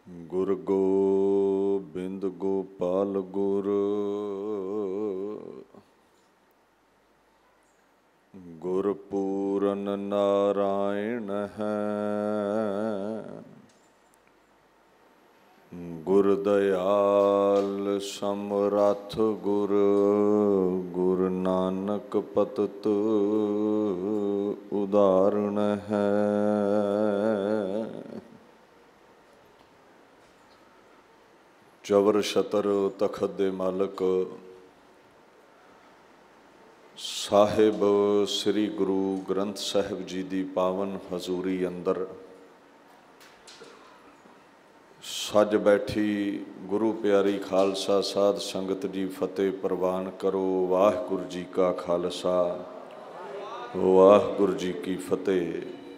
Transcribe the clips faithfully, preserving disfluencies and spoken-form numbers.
ਗੁਰ ਗੋਬਿੰਦ ਗੋਪਾਲ ਗੁਰ ਗੁਰਪੂਰਨ ਨਾਰਾਇਣ ਹੈ। ਗੁਰ ਦਇਆਲ ਸਮਰੱਥ ਗੁਰ ਗੁਰ ਨਾਨਕ ਪਤਿਤ ਉਦਾਹਰਣ ਹੈ। ਚਵਰ ਛਤਰ ਤਖਤ ਦੇ ਮਾਲਕ ਸਾਹਿਬ ਸ੍ਰੀ ਗੁਰੂ ਗ੍ਰੰਥ ਸਾਹਿਬ ਜੀ ਦੀ ਪਾਵਨ ਹਜ਼ੂਰੀ ਅੰਦਰ ਸੱਜ ਬੈਠੀ ਗੁਰੂ ਪਿਆਰੀ ਖਾਲਸਾ ਸਾਧ ਸੰਗਤ ਜੀ ਫਤਿਹ ਪ੍ਰਵਾਨ ਕਰੋ। ਵਾਹਿਗੁਰੂ ਜੀ ਕਾ ਖਾਲਸਾ ਵਾਹਿਗੁਰੂ ਜੀ ਕੀ ਫਤਿਹ।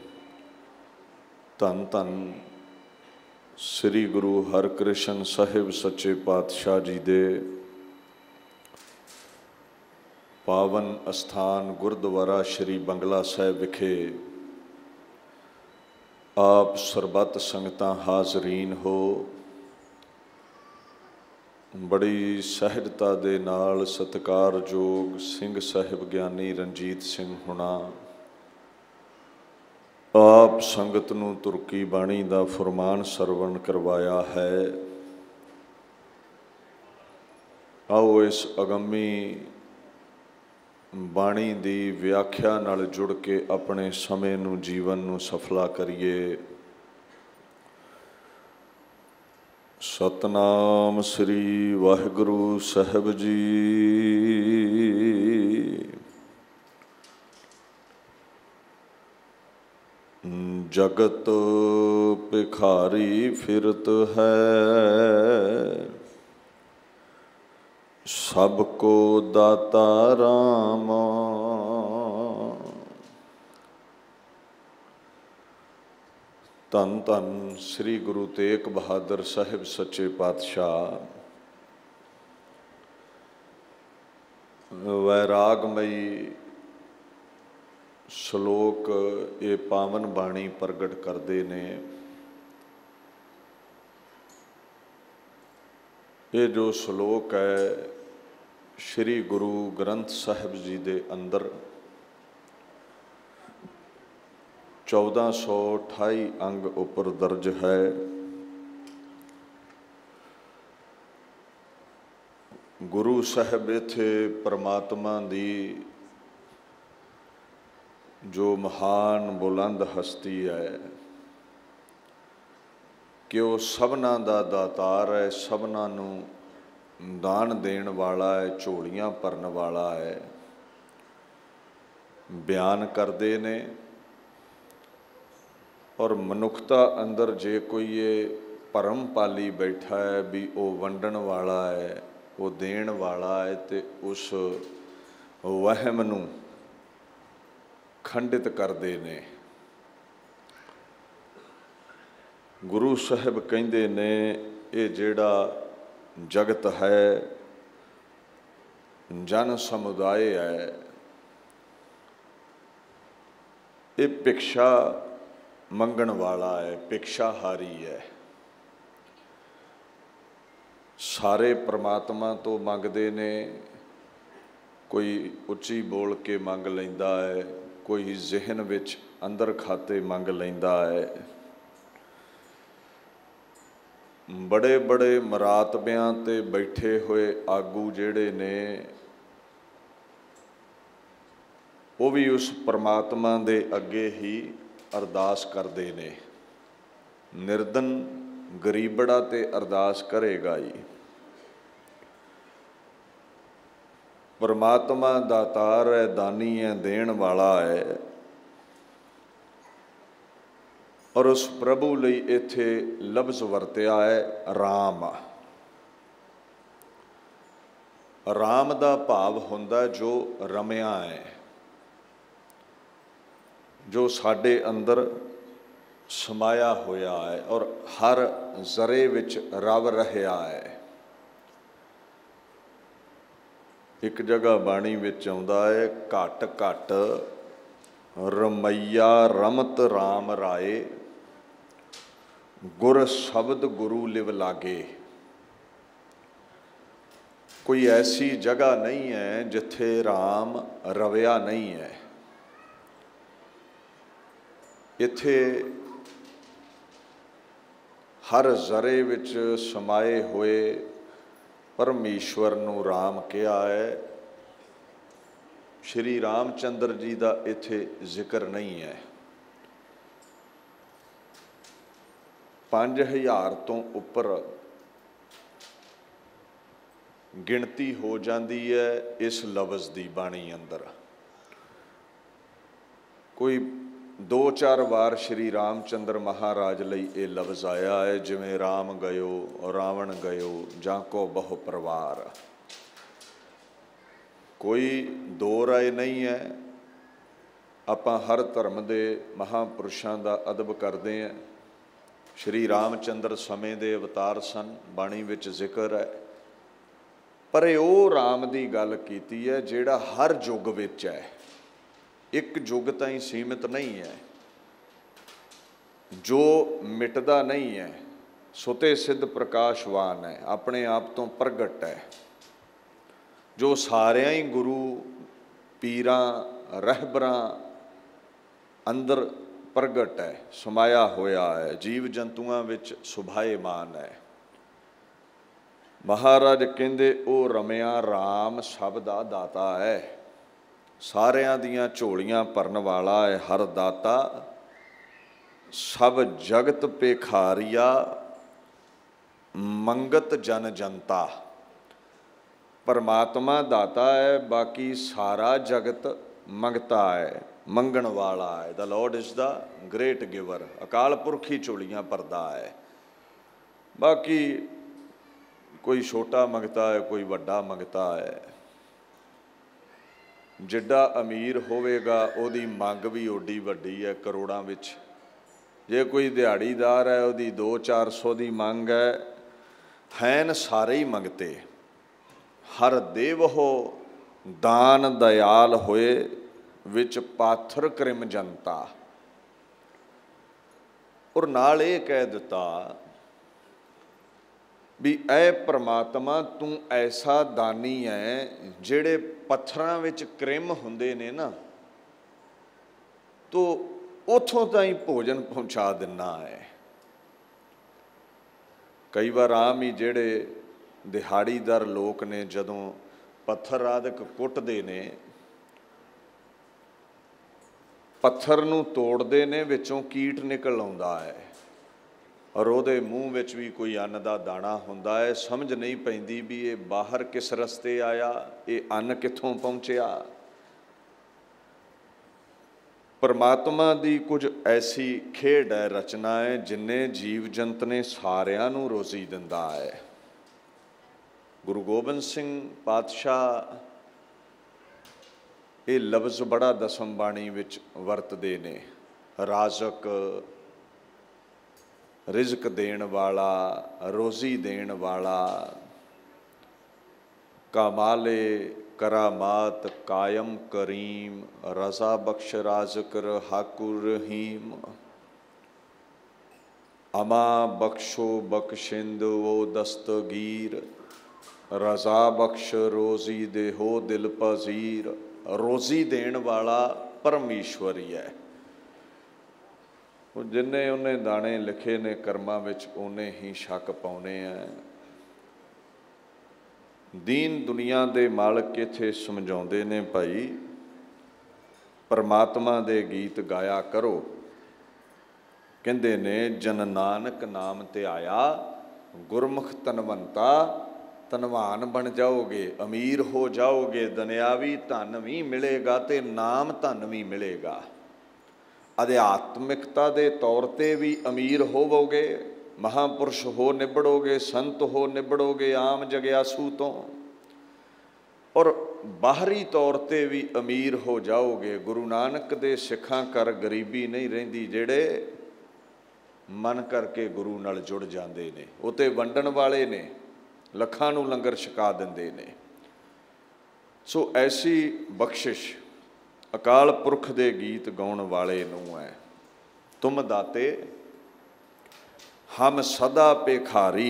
ਧੰਨ ਧੰਨ ਸ੍ਰੀ ਗੁਰੂ ਹਰਕ੍ਰਿਸ਼ਨ ਸਾਹਿਬ ਸੱਚੇ ਪਾਤਸ਼ਾਹ ਜੀ ਦੇ ਪਾਵਨ ਅਸਥਾਨ ਗੁਰਦੁਆਰਾ ਸ਼੍ਰੀ ਬੰਗਲਾ ਸਾਹਿਬ ਵਿਖੇ ਆਪ ਸਰਬੱਤ ਸੰਗਤਾਂ ਹਾਜ਼ਰੀਨ ਹੋ। ਬੜੀ ਸਹਿਜਤਾ ਦੇ ਨਾਲ ਸਤਿਕਾਰਯੋਗ ਸਿੰਘ ਸਾਹਿਬ ਗਿਆਨੀ ਰਣਜੀਤ ਸਿੰਘ ਹੁਣਾ ਆਪ ਸੰਗਤ ਨੂੰ ਤੁਰਕੀ ਬਾਣੀ ਦਾ ਫੁਰਮਾਨ ਸਰਵਣ ਕਰਵਾਇਆ ਹੈ। ਆਓ ਇਸ ਅਗੰਮੀ ਬਾਣੀ ਦੀ ਵਿਆਖਿਆ ਨਾਲ ਜੁੜ ਕੇ ਆਪਣੇ ਸਮੇਂ ਨੂੰ ਜੀਵਨ ਨੂੰ ਸਫਲਾ ਕਰੀਏ। ਸਤਨਾਮ ਸ੍ਰੀ ਵਾਹਿਗੁਰੂ ਸਾਹਿਬ ਜੀ। ਜਗਤ ਭਿਖਾਰੀ ਫਿਰਤ ਹੈ, ਸਭ ਕੋ ਦਾਤਾ ਰਾਮ। ਧੰਨ ਧੰਨ ਸ੍ਰੀ ਗੁਰੂ ਤੇਗ ਬਹਾਦਰ ਸਾਹਿਬ ਸੱਚੇ ਪਾਤਸ਼ਾਹ। ਵੈਰਾਗਮਈ ਸ਼ਲੋਕ ਇਹ ਪਾਵਨ ਬਾਣੀ ਪ੍ਰਗਟ ਕਰਦੇ ਨੇ। ਇਹ ਜੋ ਸ਼ਲੋਕ ਹੈ ਸ਼੍ਰੀ ਗੁਰੂ ਗ੍ਰੰਥ ਸਾਹਿਬ ਜੀ ਦੇ ਅੰਦਰ ਚੌਦਾਂ ਸੌ ਅਠਾਈ ਅੰਗ ਉੱਪਰ ਦਰਜ ਹੈ। ਗੁਰੂ ਸਾਹਿਬ ਇੱਥੇ ਪਰਮਾਤਮਾ ਦੀ ਜੋ ਮਹਾਨ ਬੁਲੰਦ ਹਸਤੀ ਹੈ ਕਿ ਉਹ ਸਭਨਾਂ ਦਾ ਦਾਤਾਰ ਹੈ, ਸਭਨਾਂ ਨੂੰ ਦਾਨ ਦੇਣ ਵਾਲਾ ਹੈ, ਝੋਲੀਆਂ ਭਰਨ ਵਾਲਾ ਹੈ, ਬਿਆਨ ਕਰਦੇ ਨੇ। ਔਰ ਮਨੁੱਖਤਾ ਅੰਦਰ ਜੇ ਕੋਈ ਇਹ ਭਰਮ ਪਾਲੀ ਬੈਠਾ ਹੈ ਵੀ ਉਹ ਵੰਡਣ ਵਾਲਾ ਹੈ, ਉਹ ਦੇਣ ਵਾਲਾ ਹੈ, ਤੇ ਉਸ ਵਹਿਮ ਨੂੰ ਖੰਡਿਤ ਕਰਦੇ ਨੇ। ਗੁਰੂ ਸਾਹਿਬ ਕਹਿੰਦੇ ਨੇ ਇਹ ਜਿਹੜਾ ਜਗਤ ਹੈ ਜਨ ਸਮੁਦਾਇ ਹੈ, ਇਹ ਭਿਕਸ਼ਾ ਮੰਗਣ ਵਾਲਾ ਹੈ, ਭਿਕਸ਼ਾਹਾਰੀ ਹੈ। ਸਾਰੇ ਪ੍ਰਮਾਤਮਾ ਤੋਂ ਮੰਗਦੇ ਨੇ, ਕੋਈ ਉੱਚੀ ਬੋਲ ਕੇ ਮੰਗ ਲੈਂਦਾ ਹੈ, ਕੋਈ ਜ਼ਿਹਨ ਵਿੱਚ ਅੰਦਰ ਖਾਤੇ ਮੰਗ ਲੈਂਦਾ ਹੈ। ਬੜੇ ਬੜੇ ਮਰਾਤਬਿਆਂ 'ਤੇ ਬੈਠੇ ਹੋਏ ਆਗੂ ਜਿਹੜੇ ਨੇ ਉਹ ਵੀ ਉਸ ਪਰਮਾਤਮਾ ਦੇ ਅੱਗੇ ਹੀ ਅਰਦਾਸ ਕਰਦੇ ਨੇ। ਨਿਰਧਨ ਗਰੀਬੜਾ ਤੇ ਅਰਦਾਸ ਕਰੇਗਾ ਹੀ। ਪਰਮਾਤਮਾ ਦਾਤਾਰ ਹੈ, ਦਾਨੀ ਹੈ, ਦੇਣ ਵਾਲਾ ਹੈ। ਔਰ ਉਸ ਪ੍ਰਭੂ ਲਈ ਇੱਥੇ ਲਫ਼ਜ਼ ਵਰਤਿਆ ਹੈ ਰਾਮ। ਰਾਮ ਦਾ ਭਾਵ ਹੁੰਦਾ ਜੋ ਰਮਿਆ ਹੈ, ਜੋ ਸਾਡੇ ਅੰਦਰ ਸਮਾਇਆ ਹੋਇਆ ਹੈ ਔਰ ਹਰ ਜ਼ਰੇ ਵਿੱਚ ਰਵ ਰਿਹਾ ਹੈ। ਇੱਕ ਜਗ੍ਹਾ ਬਾਣੀ ਵਿੱਚ ਆਉਂਦਾ ਹੈ ਘਟ ਘਟ ਰਮਈਆ ਰਮਤ ਰਾਮ ਰਾਏ गुर शब्द गुरु लिव लागे। कोई ऐसी जगह नहीं है जिथे राम रविया नहीं है। इत्थे हर जरे विच समाए हुए परमेश्वर नूं राम कहा है। श्री रामचंद्र जी का इत्थे जिक्र नहीं है। पांच हज़ार तो उपर गिणती हो जाती है इस लफ्ज़ की बाणी अंदर। कोई दो चार बार श्री रामचंद्र महाराज लई ये लफ्ज़ आया है, जिमें राम गयो रावण गयो जाको बहु परिवार। कोई दो राय नहीं है। आपां हर धर्म के महापुरुषों का अदब करते हैं। श्री रामचंद्र समय के अवतार सन, बाणी विच जिक्र है, पर वो राम की गल कीती है जिहड़ा हर युग विच है, एक युग ताईं सीमित नहीं है, जो मिटदा नहीं है, सुते सिद्ध प्रकाशवान है, अपने आप तो प्रगट है, जो सारियां ही गुरु पीरां रहबरां अंदर प्रगट है, समाया होया है, जीव जंतुआं विच सुभाएमान है। महाराज कहंदे ओ रमिया राम सब दा दाता है, सारियां दियां झोलियां भरन वाला है, हर दाता सब जगत पेखारिया मंगत जन जनता। परमात्मा दाता है, बाकी सारा जगत मंगता है, मंगण वाला है। The Lord is the great giver. Akal Purakh ही झोलियां भरदा है, बाकी कोई छोटा मंगता है, कोई वड्डा मंगता है। जिड्डा अमीर होवेगा उहदी मंग भी ओडी वड्डी है, करोड़ां विच। जे कोई दिहाड़ीदार है, उहदी दो चार सौ की मंग है। हैन सारे ही मंगते, हर देव हो दान दयाल होए, विच पाथर क्रिम जनता। और नाल ये कह दिता भी ऐ परमात्मा तू ऐसा दानी है, जिहड़े पत्थरां विच क्रिम हुंदे ने ना, तो उथों ताईं भोजन पहुँचा दिना है। कई बार आम ही जिहड़े दिहाड़ीदार लोग ने जदों पत्थर आदਿਕ कुटदे ने, पत्थर नूं तोड़दे ने, विचों कीट निकल आउंदा है और उहदे मूँह विच भी कोई अन्न दा दाना हुंदा है। समझ नहीं पैंदी भी ये बाहर किस रस्ते आया, ये अन्न कित्थों पहुँचिया। परमात्मा दी कुछ ऐसी खेड है, रचना है, जिन्ने जीव जंत ने सारियां नूं रोजी दिंदा है। गुरु गोबिंद सिंह पातशाह ये लफ्ज़ बड़ा दसम बाणी विच वरतदे ने। राजक, रिजक देण वाला, रोज़ी देण वाला, कामाले करामात कायम करीम, रज़ा बख्श राजकर हाकुर रहीम। अमा बख्शो बख्शिंद वो दस्तगीर, रज़ा बख्श रोज़ी देहो दिल पजीर। रोज़ी देण वाला परमेश्वर ही है। जिन्ने उन्हें दाने लिखे ने कर्मां विच, उन्हें ही शक पाउने हैं। दीन दुनिया दे मालक इत्थे समझाउंदे ने, भाई परमात्मा दे गीत गाया करो। कहंदे ने जन नानक नाम ते आया, गुरमुख तनवंता, धनवान बन जाओगे, अमीर हो जाओगे, दुनियावी धन भी मिलेगा ते नाम धन भी मिलेगा। अध्यात्मिकता के तौर पर भी अमीर होवोगे, महापुरुष हो निबड़ोगे, संत हो निबड़ोगे आम जग्यासू तो, और बाहरी तौर पर भी अमीर हो जाओगे। गुरु नानक दे सिखां कर गरीबी नहीं रहिंदी, जेड़े मन करके गुरु नाल जुड़ जाते ने। वो तो वंडण वाले ने, लखां नूं लंगर छका दिंदे ने। सो ऐसी बख्शिश अकाल पुरख दे गीत गाउण वाले नूं है। तुम दाते हम सदा भिखारी,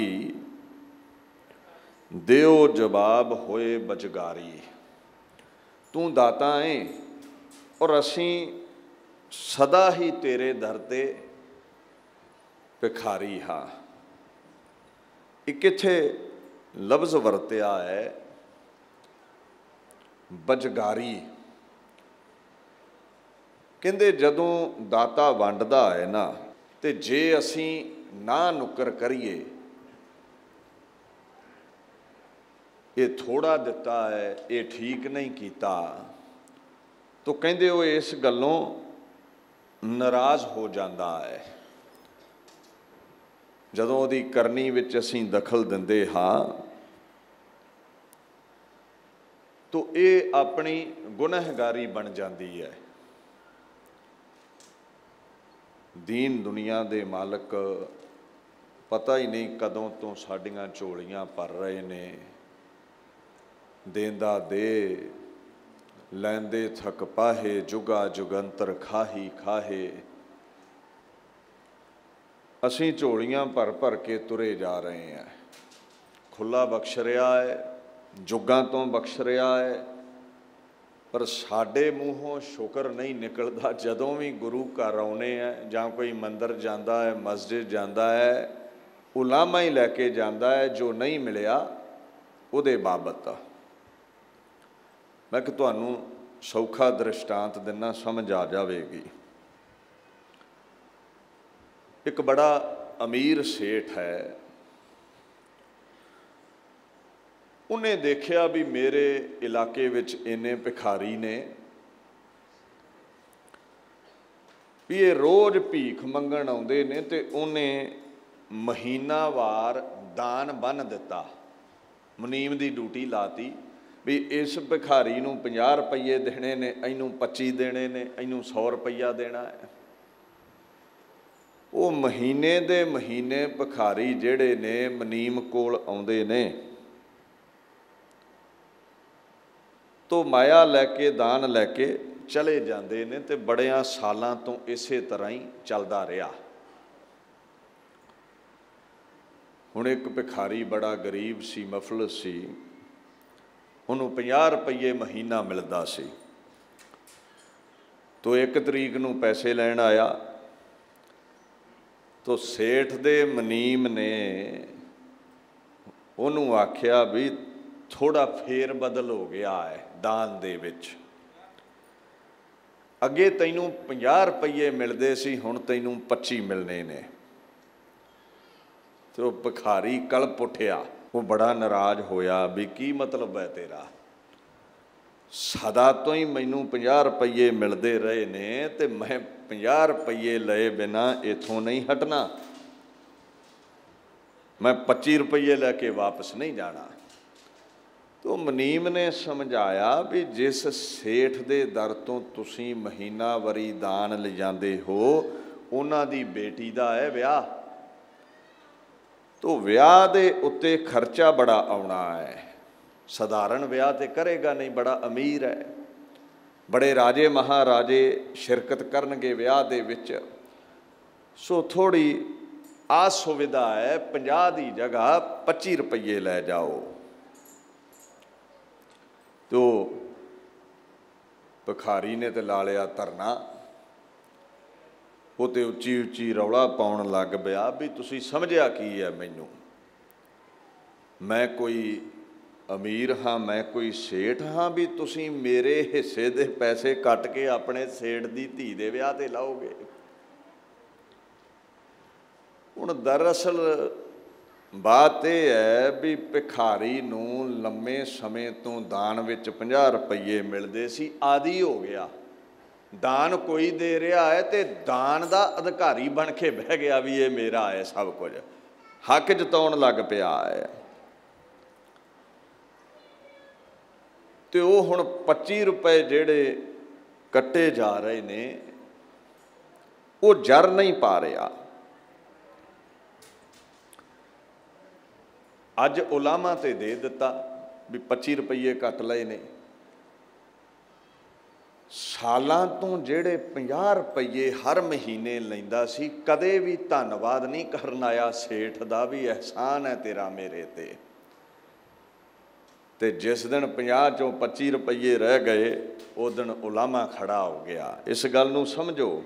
दिओ जवाब होए बचगारी। तू दाता है और असी सदा ही तेरे दर ते भिखारी हाँ। एक इत्थे लफ्ज़ वरत्या है बचगारी। कहंदे जदों दाता वंडदा है ना, ते जे असी ना नुकर करिए, ये थोड़ा दिता है, ये ठीक नहीं कीता, तो कहंदे वो इस गल्लों नाराज़ हो जाता है। जदों उहदी करनी विच असी दखल दिंदे हाँ, तो ये अपनी गुनहगारी बन जाती है। दीन दुनिया दे मालक पता ही नहीं कदों तो साडियां झोलियां भर रहे ने। देंदा दे लैंदे थक पाहे, जुगा जुगंतर खाही खाहे। असी झोलियां भर भर के तुरे जा रहे हैं। खुला बख्श रहा है, जुगां तो बख्श रहा है, पर साडे मूहों शुक्र नहीं निकलता। जदों भी गुरु घर आउणे हैं जां कोई मंदिर जांदा है, मस्जिद जांदा है, उलामा ही लैके जांदा है जो नहीं मिलिया उहदे बाबत। मैं कि तुहानूं सौखा दृष्टांत दिना, समझ आ जाएगी। एक बड़ा अमीर सेठ है, उन्हें देखिया भी मेरे इलाके विच इन्ने भिखारी ने भी ये रोज़ भीख मंगण आउंदे ने, ते उन्हें महीनावार दान बन दिता। मुनीम की ड्यूटी लाती भी इस भिखारी नूं पचास रुपये देने ने, इनू पच्ची देने ने, इनू सौ रुपया देना है। वो महीने दे महीने भिखारी जिहड़े ने मुनीम कोल आउंदे ने, तो माया लैके दान लैके चले जाते हैं। तो बड़िया सालों तो इस तरह ही चलता रहा। हुण एक भिखारी बड़ा गरीब सी, मफलस सी, उन्होंने पचास रुपये महीना मिलता सी। तो एक तरीक नूं पैसे लैण आया, तो सेठ दे मुनीम ने उन्होंने आख्या भी थोड़ा फेर बदल हो गया है दान दे विच। अगे तैनूं पचास रुपये मिलते सी, हुण तैनूं पच्ची मिलने ने। तो भिखारी कलप उठिया, वो बड़ा नाराज़ होया भी की मतलब है तेरा, सदा तो ही मैनू पचास रुपये मिलते रहे ने, ते मैं पचास रुपये लए बिना इथों नहीं हटना, मैं पच्ची रुपये लैके वापस नहीं जाना। तो मुनीम ने समझाया भी जिस सेठ दे दर तो तुसी महीनावारी दान ले जाते हो, उन्हां दी बेटी दा है विआह, तो विआह दे उत्ते खर्चा बड़ा आउणा है। सधारण विआह ते करेगा नहीं, बड़ा अमीर है, बड़े राजे महाराजे शिरकत करनगे विआह दे विच, सो थोड़ी असुविधा है, पचास की जगह पच्ची रुपये लै जाओ। तो भिखारी ने तो ला लिया धरना, वो तो उच्ची उच्ची रौला पाउण लग पिया भी तुसी समझिया की है मैनू, मैं कोई अमीर हाँ, मैं कोई सेठ हाँ भी तुसी मेरे हिस्से दे पैसे कट के अपने सेठ दी धी दे विआह ते लाओगे। हुण दरअसल बात यह है भी भिखारी नूं लंबे समय तो दान विच पचास रुपये मिलते सी, आदि हो गया। दान कोई दे रहा है तो दान का अधिकारी बन के बह गया भी ये मेरा है, सब कुछ हक जताउण लग पिया है। तो वो हुण पच्ची रुपए जिहड़े कट्टे जा रहे ने, वो जर नहीं पा रहा। अज उलामा ते दे दिता भी पच्ची रुपये कट लए ने, ਸਾਲਾਂ ਤੋਂ ਜਿਹੜੇ ਪੰਜਾਹ ਰੁਪਈਏ ਹਰ ਮਹੀਨੇ ਲੈਂਦਾ ਸੀ, ਕਦੇ ਵੀ ਧੰਨਵਾਦ ਨਹੀਂ ਕਰਨ ਆਇਆ ਸੇਠ ਦਾ ਵੀ ਅਹਿਸਾਨ ਹੈ ਤੇਰਾ ਮੇਰੇ ਤੇ। ਤੇ ਜਿਸ ਦਿਨ ਪੰਜਾਹ ਚੋਂ ਪੱਚੀ ਰੁਪਈਏ ਰਹਿ ਗਏ, ਉਹ ਦਿਨ ਉਲਾਮਾ ਖੜਾ ਹੋ ਗਿਆ। ਇਸ ਗੱਲ ਨੂੰ ਸਮਝੋ,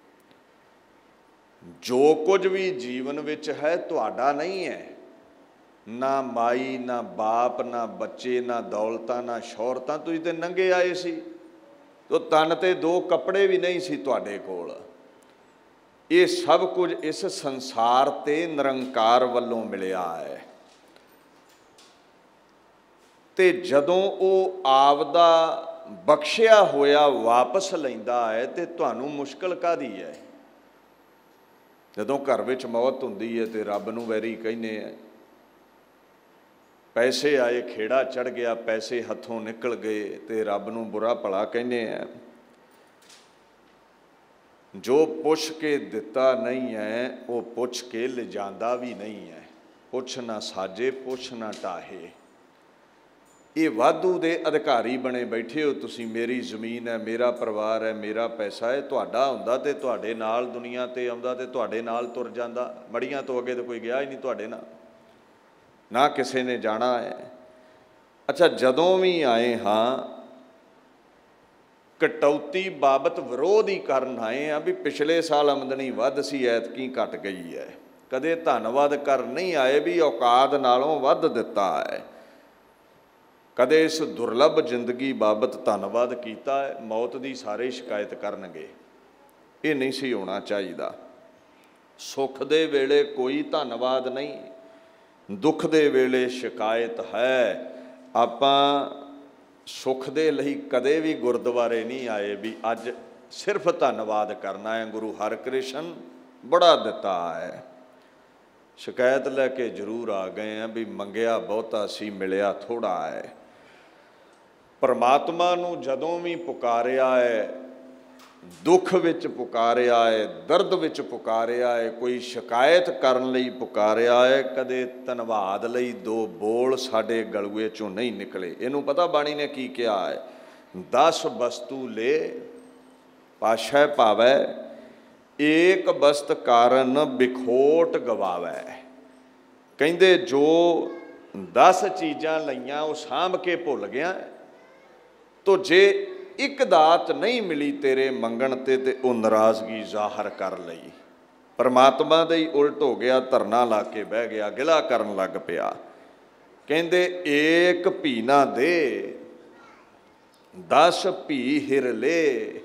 ਜੋ ਕੁਝ ਵੀ ਜੀਵਨ ਵਿੱਚ ਹੈ ਤੁਹਾਡਾ ਨਹੀਂ ਹੈ। ਨਾ ਮਾਈ, ਨਾ ਬਾਪ, ਨਾ ਬੱਚੇ, ਨਾ ਦੌਲਤਾਂ, ਨਾ ਸ਼ੌਹਰਤਾਂ। ਤੁਸੀਂ ਤੇ ਨੰਗੇ ਆਏ ਸੀ, ਉਹ ਤਨ ਤੇ ਦੋ ਕੱਪੜੇ ਵੀ ਨਹੀਂ ਸੀ ਤੁਹਾਡੇ ਕੋਲ। ਇਹ ਸਭ ਕੁਝ ਇਸ ਸੰਸਾਰ ਤੇ ਨਿਰੰਕਾਰ ਵੱਲੋਂ ਮਿਲਿਆ ਹੈ। ਤੇ ਜਦੋਂ ਉਹ ਆਪਦਾ ਬਖਸ਼ਿਆ ਹੋਇਆ ਵਾਪਸ ਲੈਂਦਾ ਹੈ ਤੇ ਤੁਹਾਨੂੰ ਮੁਸ਼ਕਲ ਕਾਹਦੀ ਹੈ? ਜਦੋਂ ਘਰ ਵਿੱਚ ਮੌਤ ਹੁੰਦੀ ਹੈ ਤੇ ਰੱਬ ਨੂੰ ਵੈਰੀ ਕਹਿੰਦੇ ਆ। ਪੈਸੇ ਆਏ, ਖੇੜਾ ਚੜ ਗਿਆ, ਪੈਸੇ ਹੱਥੋਂ ਨਿਕਲ ਗਏ ਤੇ ਰੱਬ ਨੂੰ ਬੁਰਾ ਭਲਾ ਕਹਿੰਦੇ ਆ। ਜੋ ਪੁੱਛ ਕੇ ਦਿੱਤਾ ਨਹੀਂ ਹੈ, ਉਹ ਪੁੱਛ ਕੇ ਲਿਜਾਂਦਾ ਵੀ ਨਹੀਂ ਹੈ। ਪੁੱਛ ਨਾ ਸਾਜੇ, ਪੁੱਛ ਨਾ ਢਾਹੇ। ਇਹ ਵਾਧੂ ਦੇ ਅਧਿਕਾਰੀ ਬਣੇ ਬੈਠੇ ਹੋ ਤੁਸੀਂ। ਮੇਰੀ ਜ਼ਮੀਨ ਹੈ, ਮੇਰਾ ਪਰਿਵਾਰ ਹੈ, ਮੇਰਾ ਪੈਸਾ ਹੈ। ਤੁਹਾਡਾ ਹੁੰਦਾ ਤੇ ਤੁਹਾਡੇ ਨਾਲ ਦੁਨੀਆ ਤੇ ਆਉਂਦਾ ਤੇ ਤੁਹਾਡੇ ਨਾਲ ਤੁਰ ਜਾਂਦਾ। ਮੜੀਆਂ ਤੋਂ ਅੱਗੇ ਤਾਂ ਕੋਈ ਗਿਆ ਹੀ ਨਹੀਂ ਤੁਹਾਡੇ ਨਾਲ, ਨਾ ਕਿਸੇ ਨੇ ਜਾਣਾ ਹੈ। ਅੱਛਾ, ਜਦੋਂ ਵੀ ਆਏ ਹਾਂ ਕਟੌਤੀ ਬਾਬਤ ਵਿਰੋਧ ਹੀ ਕਰਨ ਆਏ ਆ ਵੀ ਪਿਛਲੇ ਸਾਲ ਆਮਦਨੀ ਵੱਧ ਸੀ, ਐਤਕੀ ਘਟ ਗਈ ਹੈ। ਕਦੇ ਧੰਨਵਾਦ ਕਰ ਨਹੀਂ ਆਏ ਵੀ ਔਕਾਤ ਨਾਲੋਂ ਵੱਧ ਦਿੱਤਾ ਹੈ। ਕਦੇ ਇਸ ਦੁਰਲੱਭ ਜ਼ਿੰਦਗੀ ਬਾਬਤ ਧੰਨਵਾਦ ਕੀਤਾ ਹੈ? ਮੌਤ ਦੀ ਸਾਰੇ ਸ਼ਿਕਾਇਤ ਕਰਨਗੇ। ਇਹ ਨਹੀਂ ਸੀ ਹੋਣਾ ਚਾਹੀਦਾ। ਸੁੱਖ ਦੇ ਵੇਲੇ ਕੋਈ ਧੰਨਵਾਦ ਨਹੀਂ, ਦੁੱਖ ਦੇ ਵੇਲੇ ਸ਼ਿਕਾਇਤ ਹੈ। ਆਪਾਂ ਸੁੱਖ ਦੇ ਲਈ ਕਦੇ ਵੀ ਗੁਰਦੁਆਰੇ ਨਹੀਂ ਆਏ ਵੀ ਅੱਜ ਸਿਰਫ ਧੰਨਵਾਦ ਕਰਨਾ ਹੈ। ਗੁਰੂ ਹਰਿਕ੍ਰਿਸ਼ਨ ਬੜਾ ਦਿੱਤਾ ਹੈ। ਸ਼ਿਕਾਇਤ ਲੈ ਕੇ ਜ਼ਰੂਰ ਆ ਗਏ ਹਾਂ ਵੀ ਮੰਗਿਆ ਬਹੁਤਾ ਸੀ, ਮਿਲਿਆ ਥੋੜ੍ਹਾ ਹੈ। ਪਰਮਾਤਮਾ ਨੂੰ ਜਦੋਂ ਵੀ ਪੁਕਾਰਿਆ ਹੈ, ਦੁੱਖ ਵਿੱਚ ਪੁਕਾਰਿਆ ਹੈ, ਦਰਦ ਵਿੱਚ ਪੁਕਾਰਿਆ ਹੈ, ਕੋਈ ਸ਼ਿਕਾਇਤ ਕਰਨ ਲਈ ਪੁਕਾਰਿਆ ਹੈ, ਕਦੇ ਧੰਨਵਾਦ ਲਈ ਦੋ ਬੋਲ ਸਾਡੇ ਗਲੂਏ ਚੋਂ ਨਹੀਂ ਨਿਕਲੇ। ਇਹਨੂੰ ਪਤਾ ਬਾਣੀ ਨੇ ਕੀ ਕਿਹਾ ਹੈ? ਦਸ ਵਸਤੂ ਲੈ ਪਾਸ਼ੈ ਭਾਵੈ, ਏਕ ਵਸਤ ਕਾਰਨ ਬਿਖੋਟ ਗਵਾਵੈ। ਕਹਿੰਦੇ ਜੋ ਦਸ ਚੀਜ਼ਾਂ ਲਈਆਂ ਉਹ ਸਾਂਭ ਕੇ ਭੁੱਲ ਗਿਆ, ਤੋ ਜੇ ਇੱਕ ਦਾਤ ਨਹੀਂ ਮਿਲੀ ਤੇਰੇ ਮੰਗਣ ਤੇ ਤੇ ਉਹ ਨਾਰਾਜ਼ਗੀ ਜ਼ਾਹਰ ਕਰ ਲਈ। ਪਰਮਾਤਮਾ ਦੇ ਹੀ ਉਲਟ ਹੋ ਗਿਆ, ਧਰਨਾ ਲਾ ਕੇ ਬਹਿ ਗਿਆ, ਗਿਲਾ ਕਰਨ ਲੱਗ ਪਿਆ। ਕਹਿੰਦੇ ਏਕ ਭੀ ਨਾ ਦੇ, ਦਸ ਭੀ ਹਿਰ ਲੈ।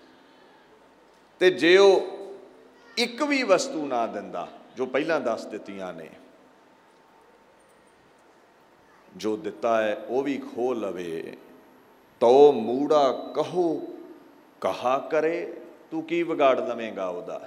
ਤੇ ਜੇ ਉਹ ਇੱਕ ਵੀ ਵਸਤੂ ਨਾ ਦਿੰਦਾ ਜੋ ਪਹਿਲਾਂ ਦੱਸ ਦਿੱਤੀਆਂ ਨੇ, ਜੋ ਦਿੱਤਾ ਹੈ ਉਹ ਵੀ ਖੋਹ ਲਵੇ, ਤੋ ਮੂੜਾ ਕਹੋ ਕਹਾ ਕਰੇ। ਤੂੰ ਕੀ ਵਿਗਾੜ ਲਵੇਂਗਾ ਉਹਦਾ?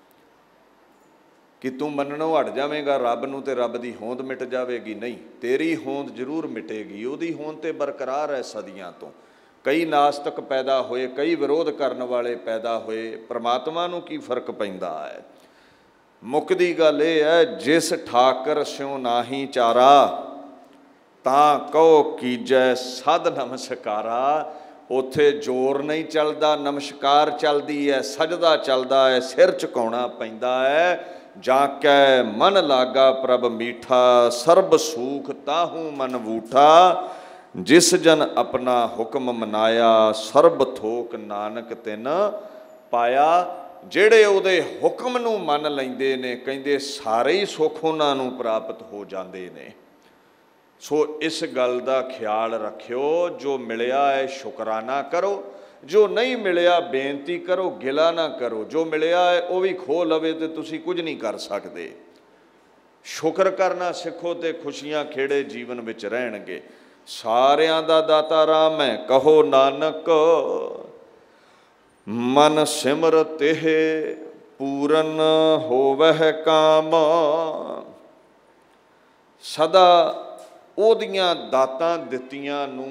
ਕਿ ਤੂੰ ਮੰਨਣੋਂ ਹਟ ਜਾਵੇਂਗਾ ਰੱਬ ਨੂੰ ਤੇ ਰੱਬ ਦੀ ਹੋਂਦ ਮਿਟ ਜਾਵੇਗੀ? ਨਹੀਂ, ਤੇਰੀ ਹੋਂਦ ਜ਼ਰੂਰ ਮਿਟੇਗੀ। ਉਹਦੀ ਹੋਂਦ ਤੇ ਬਰਕਰਾਰ ਹੈ ਸਦੀਆਂ ਤੋਂ। ਕਈ ਨਾਸਤਕ ਪੈਦਾ ਹੋਏ, ਕਈ ਵਿਰੋਧ ਕਰਨ ਵਾਲੇ ਪੈਦਾ ਹੋਏ, ਪਰਮਾਤਮਾ ਨੂੰ ਕੀ ਫਰਕ ਪੈਂਦਾ ਹੈ? ਮੁੱਕਦੀ ਗੱਲ ਇਹ ਹੈ, ਜਿਸ ਠਾਕਰ ਸਿਉ ਨਾਹੀ ਚਾਰਾ, ਤਾਂ ਕਹੋ ਕੀਜੈ ਸਦ ਨਮਸਕਾਰਾ। ਉੱਥੇ ਜ਼ੋਰ ਨਹੀਂ ਚੱਲਦਾ, ਨਮਸਕਾਰ ਚੱਲਦੀ ਹੈ, ਸਜਦਾ ਚੱਲਦਾ ਹੈ, ਸਿਰ ਝੁਕਾਉਣਾ ਪੈਂਦਾ ਹੈ। ਜਾਂ ਕੈ ਮਨ ਲਾਗਾ ਪ੍ਰਭ ਮੀਠਾ, ਸਰਬ ਸੂਖ ਤਾਹੂ ਮਨ ਵੂਠਾ। ਜਿਸ ਜਨ ਆਪਣਾ ਹੁਕਮ ਮਨਾਇਆ, ਸਰਬ ਥੋਕ ਨਾਨਕ ਤਿਨ ਪਾਇਆ। ਜਿਹੜੇ ਉਹਦੇ ਹੁਕਮ ਨੂੰ ਮੰਨ ਲੈਂਦੇ ਨੇ, ਕਹਿੰਦੇ ਸਾਰੇ ਹੀ ਸੁੱਖ ਉਹਨਾਂ ਨੂੰ ਪ੍ਰਾਪਤ ਹੋ ਜਾਂਦੇ ਨੇ। ਸੋ ਇਸ ਗੱਲ ਦਾ ਖਿਆਲ ਰੱਖਿਓ, ਜੋ ਮਿਲਿਆ ਹੈ ਸ਼ੁਕਰਾਨਾ ਕਰੋ, ਜੋ ਨਹੀਂ ਮਿਲਿਆ ਬੇਨਤੀ ਕਰੋ, ਗਿਲਾ ਨਾ ਕਰੋ। ਜੋ ਮਿਲਿਆ ਹੈ ਉਹ ਵੀ ਖੋਹ ਲਵੇ ਤੇ ਤੁਸੀਂ ਕੁਝ ਨਹੀਂ ਕਰ ਸਕਦੇ। ਸ਼ੁਕਰ ਕਰਨਾ ਸਿੱਖੋ ਤੇ ਖੁਸ਼ੀਆਂ ਖੇੜੇ ਜੀਵਨ ਵਿੱਚ ਰਹਿਣਗੇ। ਸਾਰਿਆਂ ਦਾ ਦਾਤਾ ਰਾਮ ਹੈ, ਕਹੋ ਨਾਨਕ ਮਨ ਸਿਮਰ ਤਿਹ ਪੂਰਨ ਹੋਵਹਿ ਕਾਮ। ਸਦਾ ਉਹਦੀਆਂ ਦਾਤਾਂ ਦਿੱਤੀਆਂ ਨੂੰ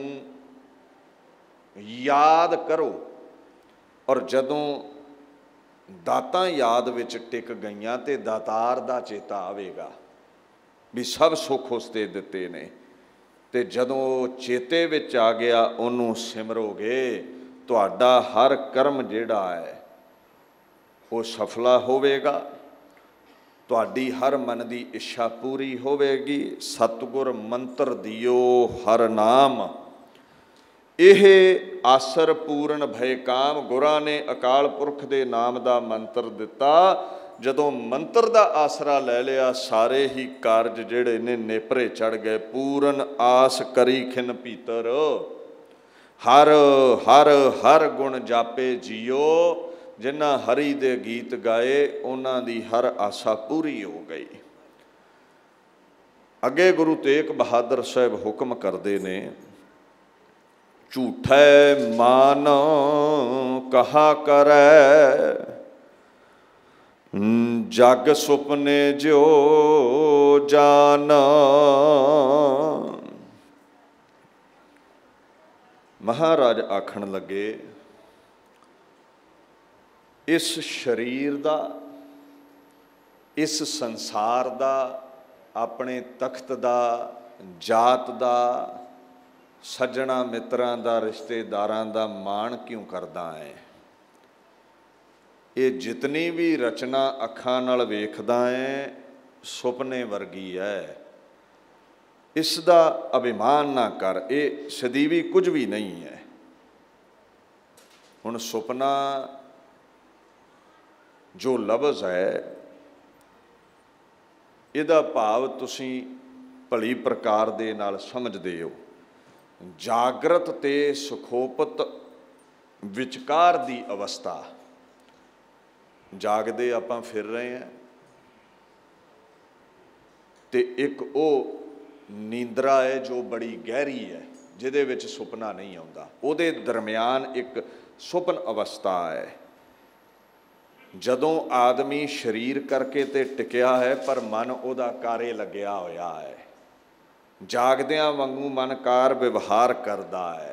ਯਾਦ ਕਰੋ, ਔਰ ਜਦੋਂ ਦਾਤਾਂ ਯਾਦ ਵਿੱਚ ਟਿਕ ਗਈਆਂ ਤੇ ਦਾਤਾਰ ਦਾ ਚੇਤਾ ਆਵੇਗਾ ਵੀ ਸਭ ਸੁੱਖ ਉਸ ਤੇ ਦਿੱਤੇ ਨੇ। ਤੇ ਜਦੋਂ ਚੇਤੇ ਵਿੱਚ ਆ ਗਿਆ, ਉਹਨੂੰ ਸਿਮਰੋਗੇ तुहाडा हर कर्म जिहड़ा है वो सफला होवेगा, तुहाडी हर मन की इच्छा पूरी होवेगी। सतगुर मंत्र दियो हर नाम, यह आसर पूर्ण भय काम। गुरां ने अकाल पुरख दे नाम का मंत्र दिता, जदों मंत्र का आसरा ले लिया सारे ही कारज जिहड़े ने नेपरे चढ़ गए। पूर्ण आस करी खिन भीतर, हर हर हर गुण जापे जियो। जिन्हां हरि दे गीत गाए उन्हां दी हर आशा पूरी हो गई। अगे गुरु तेग बहादुर साहब हुक्म करते ने, झूठे मान कहा करै, जग सुपने ज्यो जान। महाराज आखण लगे, इस शरीर दा, इस संसार दा, अपने तख्त दा, जात दा, सज्जणा मित्रां दा, रिश्तेदारां दा माण क्यों करदा है? ये जितनी भी रचना अखां नाल वेखदा है सुपने वर्गी है। इसका अभिमान ना कर, ये सदीवी कुछ भी नहीं है। हुण सुपना जो लफ्ज़ है, इहदा भाव तुसीं भली प्रकार दे नाल समझदे हो। जागृत ते सुखोपत विचकार दी अवस्था। जागदे आपां फिर रहे हैं ते एक वो नींदरा है जो बड़ी गहरी है, जिहदे विच सुपना नहीं आउंदा। उहदे दरम्यान एक सुपन अवस्था है। जदों आदमी शरीर करके ते टिकिया है पर मन उहदा कारे लग्या होया है। जागदियां वांगू मन कार व्यवहार करदा है।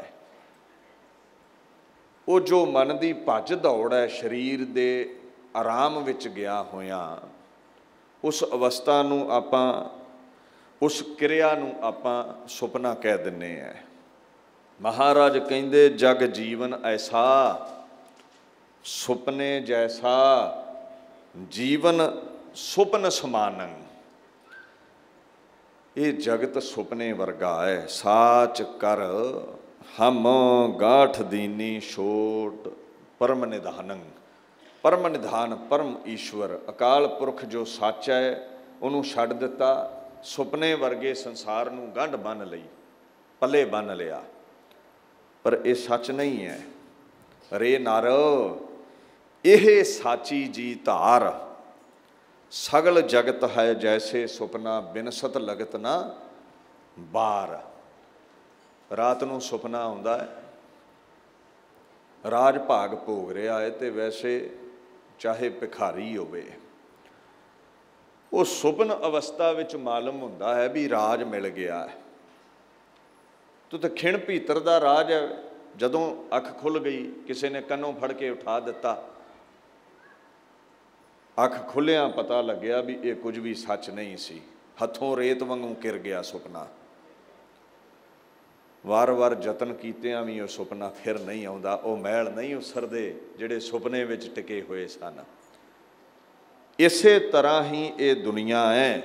वो जो मन की भज दौड़ है शरीर दे आराम विच गया होया, उस अवस्था नूं आपां, उस क्रिया नूं आपां सुपना कह दिंने हैं। महाराज कहंदे, जग जीवन ऐसा सुपने जैसा, जीवन सुपन समानन। ये जगत सुपने वर्गा है। साच कर हम गाठ दीनी छोट परम निधानन। परम निधान परम ईश्वर अकाल पुरख जो सच है उन्होंने छड्ड दिता। सुपने वर्गे संसार नूं गंढ बन लई, पले बन लिया, पर यह सच नहीं है। रे नर यह साची जी धार, सगल जगत है जैसे सुपना, बिनसत लगत ना बार। रात नूं सुपना आउंदा है, राज भाग भोग रहा है, तो वैसे चाहे भिखारी होवे, वो सुपन अवस्था विच मालूम हुंदा है भी राज मिल गया है। तो तो खिण भीतर दा राज है। जदों अख खुल गई, किसी ने कन्नों फड़ के उठा दिता, अख खुलिया पता लग्या भी ये कुछ भी सच नहीं सी। हथों रेत वांगू किर गया सुपना। वार वार जतन कीतियां भी वो सुपना फिर नहीं आउंदा। वो मैल नहीं उसरदे जिहड़े सुपने विच टिके हुए सन। इसे तरह ही ये दुनिया है।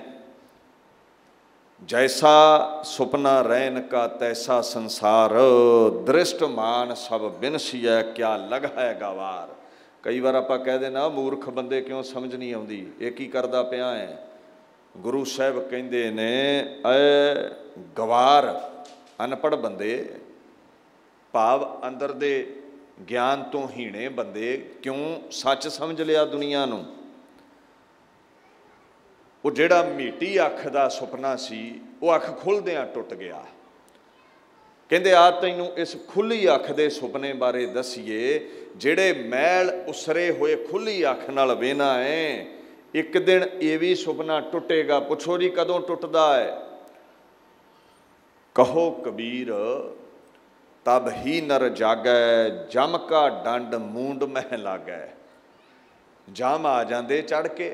जैसा सुपना रैन का तैसा संसार, दृष्टमान सब बिनसिया क्या लग है गवार। कई बार आप कह देना मूर्ख बंदे क्यों समझ नहीं आती, ये की करदा पिया है। गुरु साहब कहंदे ने, ऐ गवार अनपढ़ बंदे, भाव अंदर दे ज्ञान तो हीणे बंदे, क्यों सच समझ लिया दुनिया नूं। वो जिहड़ा मीटी अख दा सुपना सी, वो अख खुलदियां टुट गया। कहंदे आ तैनूं इस खुली अख दे सुपने बारे दसीए, जिहड़े मैल उसरे हुए खुली अख नाल वेना है, एक दिन ये भी सुपना टुटेगा। पुछो जी कदों टुटदा है? कहो कबीर तब ही नर जागै, जम का डंड मूंड मह लागै। जम आ जांदे चढ़ के,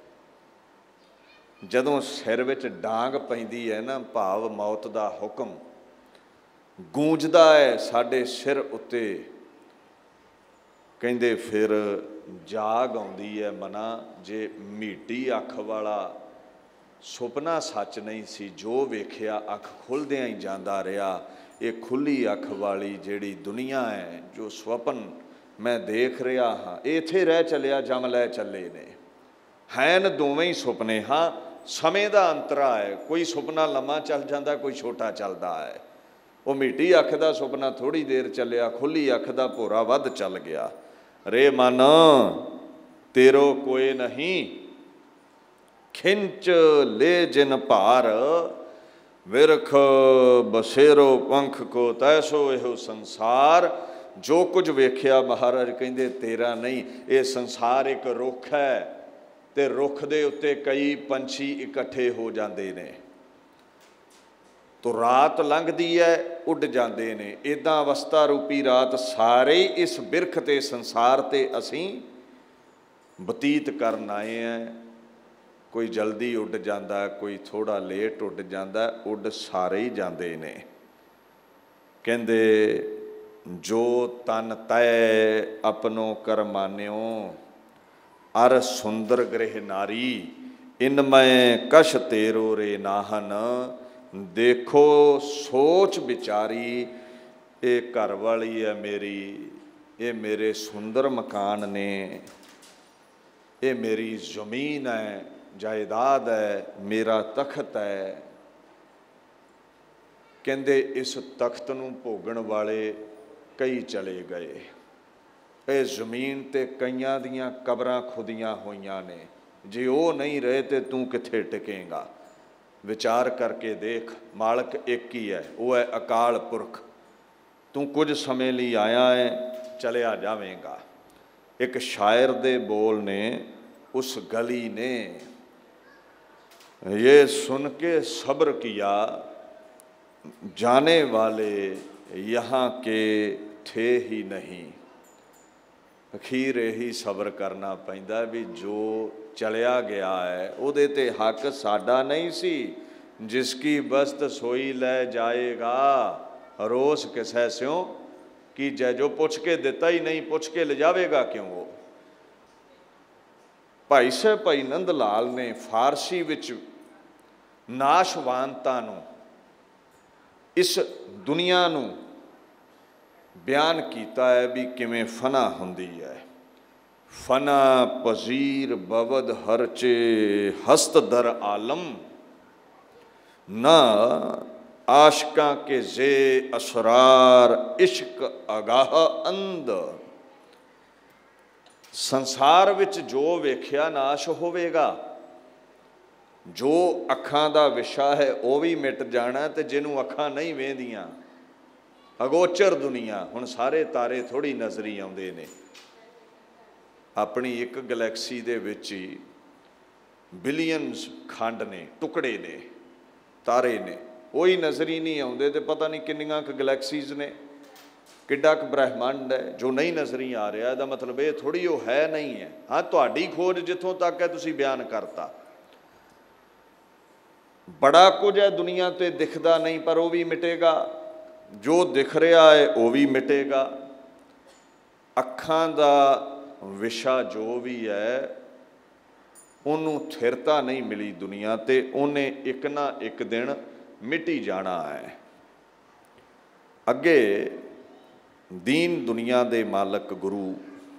जदों सिर विच डांग पैंदी है ना, भाव मौत दा हुक्म गूंजदा है साडे सिर उत्ते, ਕਹਿੰਦੇ ਫਿਰ ਜਾਗ ਆਉਂਦੀ ਹੈ ਮਨਾ ਜੇ ਮੀਟੀ ਅੱਖ ਵਾਲਾ ਸੁਪਨਾ ਸੱਚ ਨਹੀਂ ਸੀ, ਜੋ ਵੇਖਿਆ ਅੱਖ ਖੁੱਲ੍ਹਦਿਆਂ ਹੀ ਜਾਂਦਾ ਰਿਹਾ। ਇਹ ਖੁੱਲ੍ਹੀ ਅੱਖ ਵਾਲੀ ਜਿਹੜੀ ਦੁਨੀਆ ਹੈ, ਜੋ ਸੁਪਨ ਮੈਂ ਦੇਖ ਰਿਹਾ ਹਾਂ, ਇਹ ਇੱਥੇ ਰਹਿ ਚੱਲਿਆ ਜਮ ਲੈ ਚੱਲੇ ਨੇ। ਹੈਨ ਦੋਵੇਂ ਹੀ ਸੁਪਨੇ, ਹਾਂ ਸਮੇਂ ਦਾ ਅੰਤਰਾ ਹੈ, ਕੋਈ ਸੁਪਨਾ ਲੰਮਾ ਚੱਲ ਜਾਂਦਾ, ਕੋਈ ਛੋਟਾ ਚੱਲਦਾ ਹੈ। ਉਹ ਮੀਟੀ ਅੱਖ ਦਾ ਸੁਪਨਾ ਥੋੜ੍ਹੀ ਦੇਰ ਚੱਲਿਆ, ਖੁੱਲ੍ਹੀ ਅੱਖ ਦਾ ਭੋਰਾ ਵੱਧ ਚੱਲ ਗਿਆ। ਰੇ ਮਨ ਤੇਰੋ ਕੋਏ ਨਹੀਂ, ਖਿੰਚ ਲੈ ਜਿਨ ਭਾਰ, ਵਿਰਖ ਬਸੇਰੋ ਪੰਖ ਕੋ ਤੈਸੋ ਇਹੋ ਸੰਸਾਰ। ਜੋ ਕੁਝ ਵੇਖਿਆ ਮਹਾਰਾਜ ਕਹਿੰਦੇ ਤੇਰਾ ਨਹੀਂ, ਇਹ ਸੰਸਾਰ ਇੱਕ ਰੁੱਖ ਹੈ ਤੇ ਰੁੱਖ ਦੇ ਉੱਤੇ ਕਈ ਪੰਛੀ ਇਕੱਠੇ ਹੋ ਜਾਂਦੇ ਨੇ, ਤੋ ਰਾਤ ਲੰਘਦੀ ਹੈ ਉੱਡ ਜਾਂਦੇ ਨੇ। ਇੱਦਾਂ ਅਵਸਥਾ ਰੂਪੀ ਰਾਤ ਸਾਰੇ ਇਸ ਬਿਰਖ ਤੇ ਸੰਸਾਰ ਤੇ ਅਸੀਂ ਬਤੀਤ ਕਰਨ ਆਏ ਹਾਂ। ਕੋਈ ਜਲਦੀ ਉੱਡ ਜਾਂਦਾ, ਕੋਈ ਥੋੜ੍ਹਾ ਲੇਟ ਉੱਡ ਜਾਂਦਾ, ਉੱਡ ਸਾਰੇ ਹੀ ਜਾਂਦੇ ਨੇ। ਕਹਿੰਦੇ ਜੋ ਤਨ ਤੈ ਆਪਣੋ ਕਰਮਾਨਿਓ, ਅਰ ਸੁੰਦਰ ਗ੍ਰਹਿ ਨਾਰੀ, ਇਨ ਮੈਂ ਕਛ ਤੇਰੋ ਰੇ ਨਾਹਨ। ਦੇਖੋ ਸੋਚ ਵਿਚਾਰੀ, ਇਹ ਘਰ ਵਾਲੀ ਹੈ ਮੇਰੀ, ਇਹ ਮੇਰੇ ਸੁੰਦਰ ਮਕਾਨ ਨੇ, ਇਹ ਮੇਰੀ ਜ਼ਮੀਨ ਹੈ, ਜਾਇਦਾਦ ਹੈ, ਮੇਰਾ ਤਖਤ ਹੈ। ਕਹਿੰਦੇ ਇਸ ਤਖਤ ਨੂੰ ਭੋਗਣ ਵਾਲੇ ਕਈ ਚਲੇ ਗਏ। ਇਹ ਜ਼ਮੀਨ 'ਤੇ ਕਈਆਂ ਦੀਆਂ ਕਬਰਾਂ ਖੁਦੀਆਂ ਹੋਈਆਂ ਨੇ। ਜੇ ਉਹ ਨਹੀਂ ਰਹੇ ਤੇ ਤੂੰ ਕਿੱਥੇ ਟਿਕੇਂਗਾ? ਵਿਚਾਰ ਕਰਕੇ ਦੇਖ, ਮਾਲਕ ਇੱਕ ਹੀ ਹੈ, ਉਹ ਹੈ ਅਕਾਲ ਪੁਰਖ। ਤੂੰ ਕੁਝ ਸਮੇਂ ਲਈ ਆਇਆ ਹੈ, ਚਲਿਆ ਜਾਵੇਂਗਾ। ਇੱਕ ਸ਼ਾਇਰ ਦੇ ਬੋਲ ਨੇ, ਉਸ ਗਲੀ ਨੇ ये सुन के सब्र किया, जाने वाले यहाँ के थे ही नहीं। अखीर यही सब्र करना पैंदा भी जो चलिया गया है उहदे ते हक साडा नहीं सी। जिसकी बस्त सोई लै जाएगा, रोस किसै स्यों कि जै, जो पुछ के दिता ही नहीं, पुछ के ले जावेगा क्यों? वो भाई साहब भाई नंद लाल ने फारसी विच नाशवानता नूं, इस दुनिया नूं बयान कीता है भी किवें फना हुंदी है। फना पजीर बवद हरचे हस्त दर आलम, ना आशका के जे असरार इश्क अगाह अंद। संसार विच जो वेख्या नाश होवेगा, जो अखां दा विशा है वह भी मिट जाना, तो जिन्हों अखां नहीं वेंदियां, अगोचर दुनिया। हुण सारे तारे थोड़ी नज़री आउंदे ने। अपनी एक गलैक्सी दे विच ही बिलियनस खंड ने, टुकड़े ने, तारे ने, वही नज़री नहीं आउंदे। तो पता नहीं किन्नियां क गलैक्सीज ने, किड्डा क ब्रह्मंड है जो नहीं नज़री आ रहा। इसदा मतलब ये थोड़ी वो है नहीं है। हाँ, तुहाडी खोज जिथों तक है तुसीं बयान करता, बड़ा कुछ है दुनिया ते दिखदा नहीं, पर वो भी मिटेगा। जो दिख रहा है वो भी मिटेगा। अखां दा विशा जो भी है उन्हों थिरता नहीं मिली दुनिया ते, उन्हें एक ना एक दिन मिटी जाना है। अगे दीन दुनिया दे मालक गुरु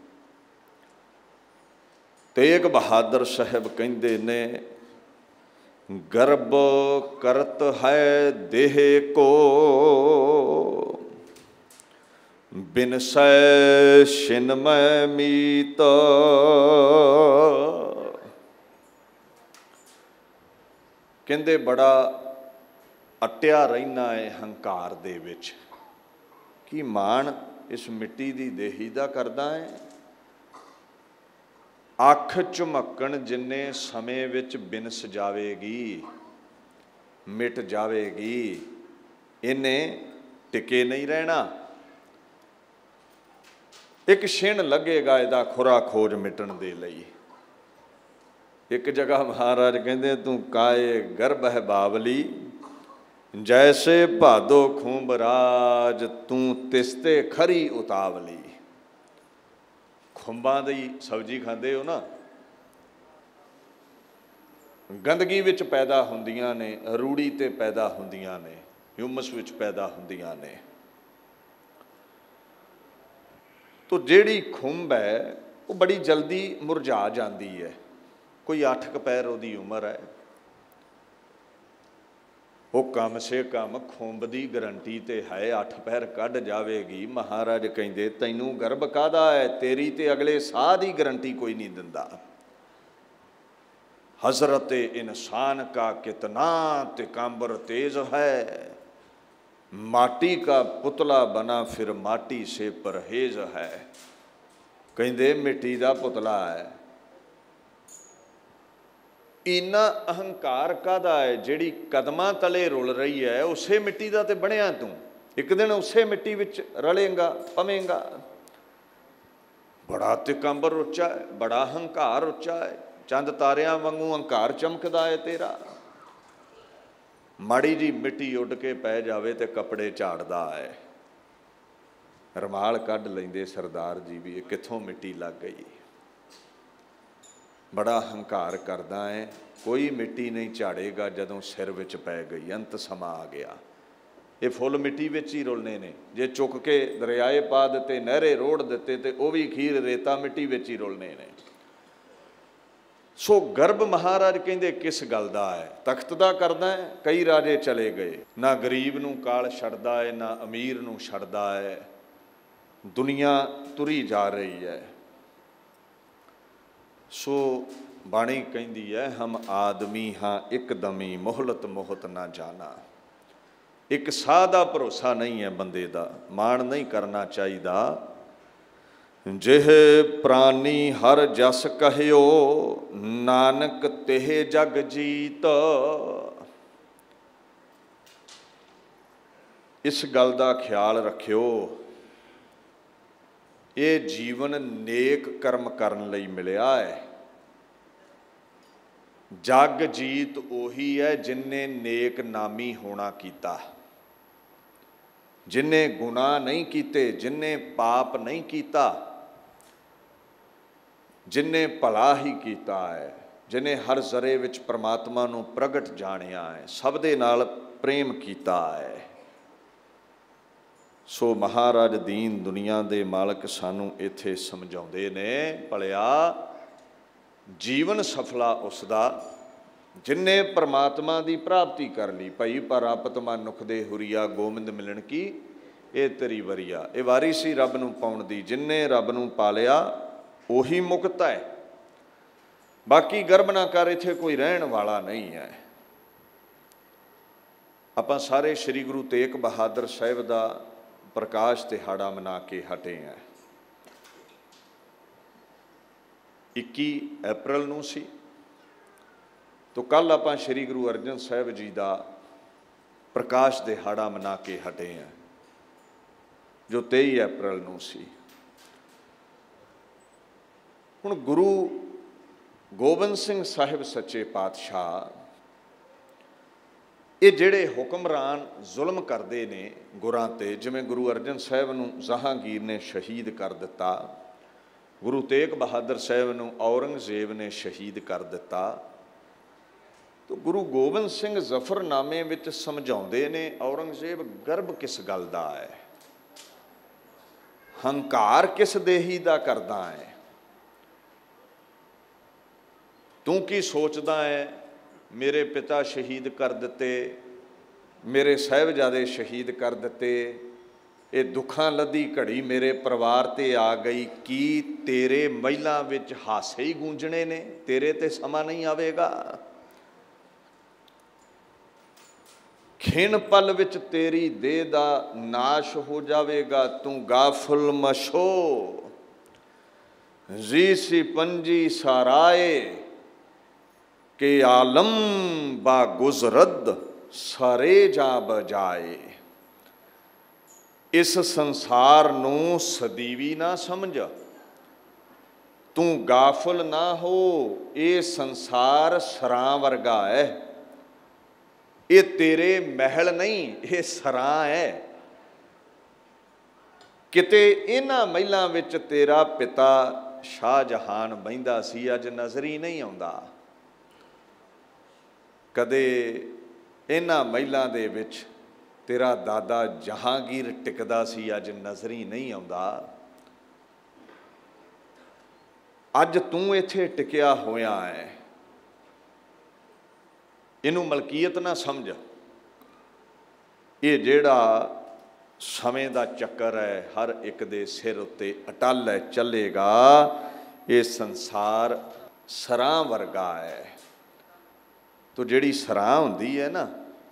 तेग बहादुर साहब कहते ने, गर्भ करत है देह को, बिनसै छिन्मय मीत। कहते बड़ा अटिया रहना है हंकार दे विच, कि मान इस मिट्टी दी देही दा करदा है। अख झुमकण जिन्ने समय विच बिनस जावेगी, मिट जावेगी, इन्हें टिके नहीं रहना। एक छिण लगेगा इहदा खुरा खोज मिटण दे लई। एक जगह महाराज कहते, तू काए गर्भ है बावली, जैसे भादो खूब राज, तू तिस्ते खरी उतावली। ਖੁੰਬਾਂ ਦੀ ਸਬਜ਼ੀ ਖਾਂਦੇ ਹੋ ਨਾ, ਗੰਦਗੀ ਵਿੱਚ ਪੈਦਾ ਹੁੰਦੀਆਂ ਨੇ, ਰੂੜੀ ਤੇ ਪੈਦਾ ਹੁੰਦੀਆਂ ਨੇ, ਹਿਊਮਸ ਵਿੱਚ ਪੈਦਾ ਹੁੰਦੀਆਂ ਨੇ। ਤੋ ਜਿਹੜੀ ਖੁੰਬ ਹੈ ਉਹ ਬੜੀ ਜਲਦੀ ਮੁਰਝਾ ਜਾਂਦੀ ਹੈ। ਕੋਈ ਅੱਠ ਕੁ ਪੈਰ ਉਹਦੀ ਉਮਰ ਹੈ, ਉਹ ਕਮ ਸੇ ਕਮ ਖੁੰਬ ਦੀ ਗਰੰਟੀ ਤੇ ਹੈ ਅੱਠ ਪੈਰ ਕੱਢ ਜਾਵੇਗੀ। ਮਹਾਰਾਜ ਕਹਿੰਦੇ ਤੈਨੂੰ ਗਰਭ ਕਾਹਦਾ ਹੈ, ਤੇਰੀ ਤੇ ਅਗਲੇ ਸਾਹ ਦੀ ਗਰੰਟੀ ਕੋਈ ਨਹੀਂ ਦਿੰਦਾ। हजरत इंसान का कितना तिकाम्बर तेज है, माटी का पुतला बना फिर माटी से परहेज है। कहते मिट्टी का पुतला है। इन्ना अहंकार कादा है, जिहड़ी कदमां तले रुल रही है उसे मिट्टी का तो बनिया तू, एक दिन उसे मिट्टी विच रलेगा पवेगा। बड़ा तिकाम्बर उच्चा है, बड़ा अहंकार उच्चा है, चंद तारियां वांगू हंकार चमकदा है तेरा। माड़ी जी मिट्टी उड के पै जावे ते कपड़े झाड़दा है। रमाल कढ लैंदे सरदार जी भी कित्थों मिट्टी लग गई। बड़ा हंकार करदा है, कोई मिट्टी नहीं झाड़ेगा जदों सिर विच पै गई। अंत समा आ गया। ये फुल मिट्टी विच ही रुलने ने, जे चुक के दरियाए पा दिते, नहरे रोड़ दिते ते वो भी खीर रेता मिट्टी विच ही रुलने ने। सो गर्भ महाराज कहते किस गल दा है, तख्त दा करदा है। कई राजे चले गए, ना गरीब नूं काल छड्डदा है, ना अमीर नूं छड्डदा है। दुनिया तुरी जा रही है। सो बाणी कहती है हम आदमी हाँ एकदमी मोहलत मोहत ना जाना। एक साह दा भरोसा नहीं है बंदे दा, माण नहीं करना चाहिदा। जिह प्राणी हर जस कहियो, नानक तेह जग जीत। इस गल का ख्याल रखियो, ये जीवन नेक कर्म करन लई मिलिया है। जग जीत उही है जिन्ने नेक नामी होना कीता, जिन्ने गुनाह नहीं कीते, जिन्ने पाप नहीं कीता, जिन्ने भला ही कीता है, जिन्ने हर जरे विच परमात्मा नूं प्रगट जाणिया है, सब दे नाल प्रेम कीता है। सो महाराज दीन दुनिया दे मालक सानू इत्थे समझाउंदे ने, भलिया जीवन सफला उसदा जिन्ने परमात्मा दी प्राप्ति कर ली। भई प्राप्त मनुख दे हुरिया गोबिंद मिलन की ये तेरी वरिया। ये वारी सी रब नूं पाउण दी, जिन्ने रब नूं पा लिया उही मुक्त है। बाकी गर्भ ना कर, इत्थे कोई रहन वाला नहीं है। आपां सारे श्री गुरु तेग बहादुर साहिब दा प्रकाश दिहाड़ा मना के हटे हैं। इक्की अप्रैल नूं सी, तो कल आपां श्री गुरु अर्जन साहिब जी दा प्रकाश दिहाड़ा मना के हटे हैं, जो तेई अप्रैल नूं सी। हुण गुरु गोबिंद सिंह साहिब सच्चे पातशाह ये जिहड़े हुक्मरान जुल्म करते ने गुरां ते, जिवें गुरु अर्जन साहिब नूं जहांगीर ने शहीद कर दिता, गुरु तेग बहादुर साहिब नूं औरंगजेब ने शहीद कर दिता, तो गुरु गोबिंद सिंह जफरनामे विच समझाउंदे ने औरंगजेब गर्भ किस गल दा है, हंकार किस देही दा करदा है, तू की सोचदा है मेरे पिता शहीद कर दिते, मेरे साहिबजादे शहीद कर दिते, ये दुखां लदी घड़ी मेरे परिवार ते आ गई, की तेरे महिलां विच हासे ही गूंजने ने, तेरे ते समा नहीं आवेगा। खिण पल विच तेरी देह दा नाश हो जावेगा, तू गाफुल मशो जी सी पंजी साराए के आलम बा गुजरद सारे जा बजाए। इस संसार नूं सदीवी ना समझ, तू गाफल ना हो, ये संसार सरां वर्गा है, ये तेरे महल नहीं, ये सरां है। किते इन्हां महिलां विच तेरा पिता शाहजहान बहिंदा सी अज नज़र ही नहीं आउंदा। कदे इन्हां महिलां दे विच तेरा दादा जहांगीर टिकदा सी अज नज़र ही नहीं आउंदा। अज तू इत्थे टिकिया होया है, इनू मलकीयत ना समझ। ये जेड़ा समय दा चक्कर है हर एक दे सिर उत्ते अटल है, चलेगा। ये संसार सरां वर्गा है। तो जिहड़ी सरां हुंदी है ना,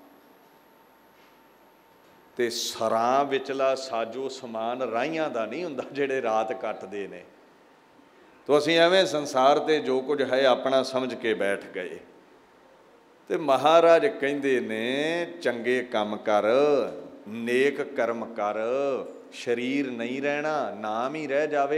ते सरां विचला साजो समान राहियां दा नहीं हुंदा जिहड़े रात कटदे ने। तो असीं एवें संसार ते जो कुछ है अपना समझ के बैठ गए। ते महाराज कहंदे ने चंगे काम कर, नेक कर्म कर, शरीर नहीं रहना, नाम ही रह जावे।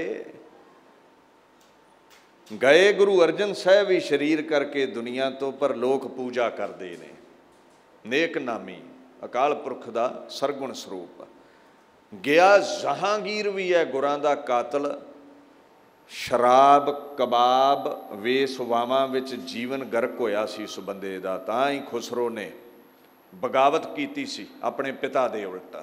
गए गुरु अर्जन साहब भी शरीर करके दुनिया तो, पर लोक पूजा करते ने। नेक नामी अकाल पुरख दा सरगुण स्वरूप। गया जहांगीर भी है गुरां दा कातल। शराब कबाब वेसवावां विच जीवन गर्क होया सी उस बंदे दा, तां ही खुसरो ने बगावत कीती सी अपने पिता दे उल्टा।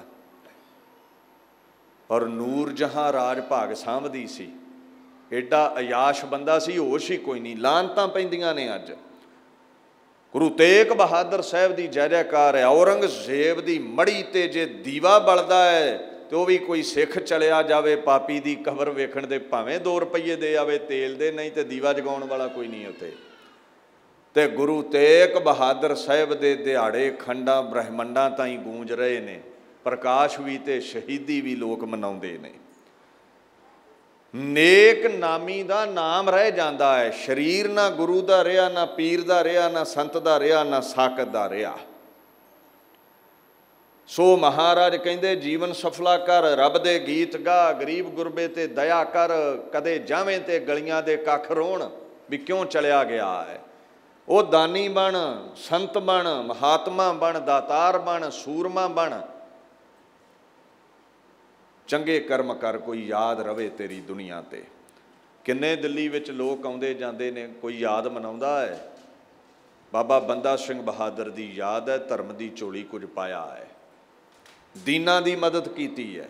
और नूर जहां राज भाग सांभदी सी। एडा अयाश बंदा सी, होश ही कोई नहीं। लानतां पैंदियां ने अज। गुरु तेग बहादुर साहब दी जय जयकार है। औरंगजेब दी मड़ी ते जे दीवा बलदा है तो वह भी कोई सिख चलिया जावे पापी दी कबर वेखण दे, भावें दो रुपये दे आवे तेल दे, नहीं तो दीवा जगाउण वाला कोई नहीं उत्ते। ते गुरु तेग बहादुर साहब दे दिहाड़े खंडा ब्रह्मंडां ताईं गूंज रहे ने। प्रकाश भी ते शहीदी भी लोग मनाउंदे ने। नेक नामी दा नाम रह जांदा है। शरीर ना गुरु दा रहा, ना पीर दा रहा, ना संत दा रहा, ना साकत दा रहा। सो महाराज कहंदे जीवन सफला कर, रब दे गीत गा, गरीब गुरबे ते दया कर। कदे जावें ते गलियां दे कख रोण भी क्यों चलिया गया है। वो दानी बन, संत बन, महात्मा बन, दातार बन, सूरमा बन। चंगे कर्म कर, कोई याद रवे तेरी दुनिया ते। किन्ने दिल्ली विच लोग आउंदे जांदे ने, कोई याद मनाउंदा है। बाबा बंदा सिंह बहादुर दी याद है, धर्म दी झोली कुछ पाया है, दीना दी मदद कीती है।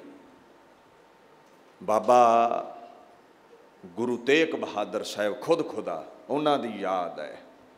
बाबा गुरु तेग बहादुर साहब खुद खुदा उन्हां दी याद है।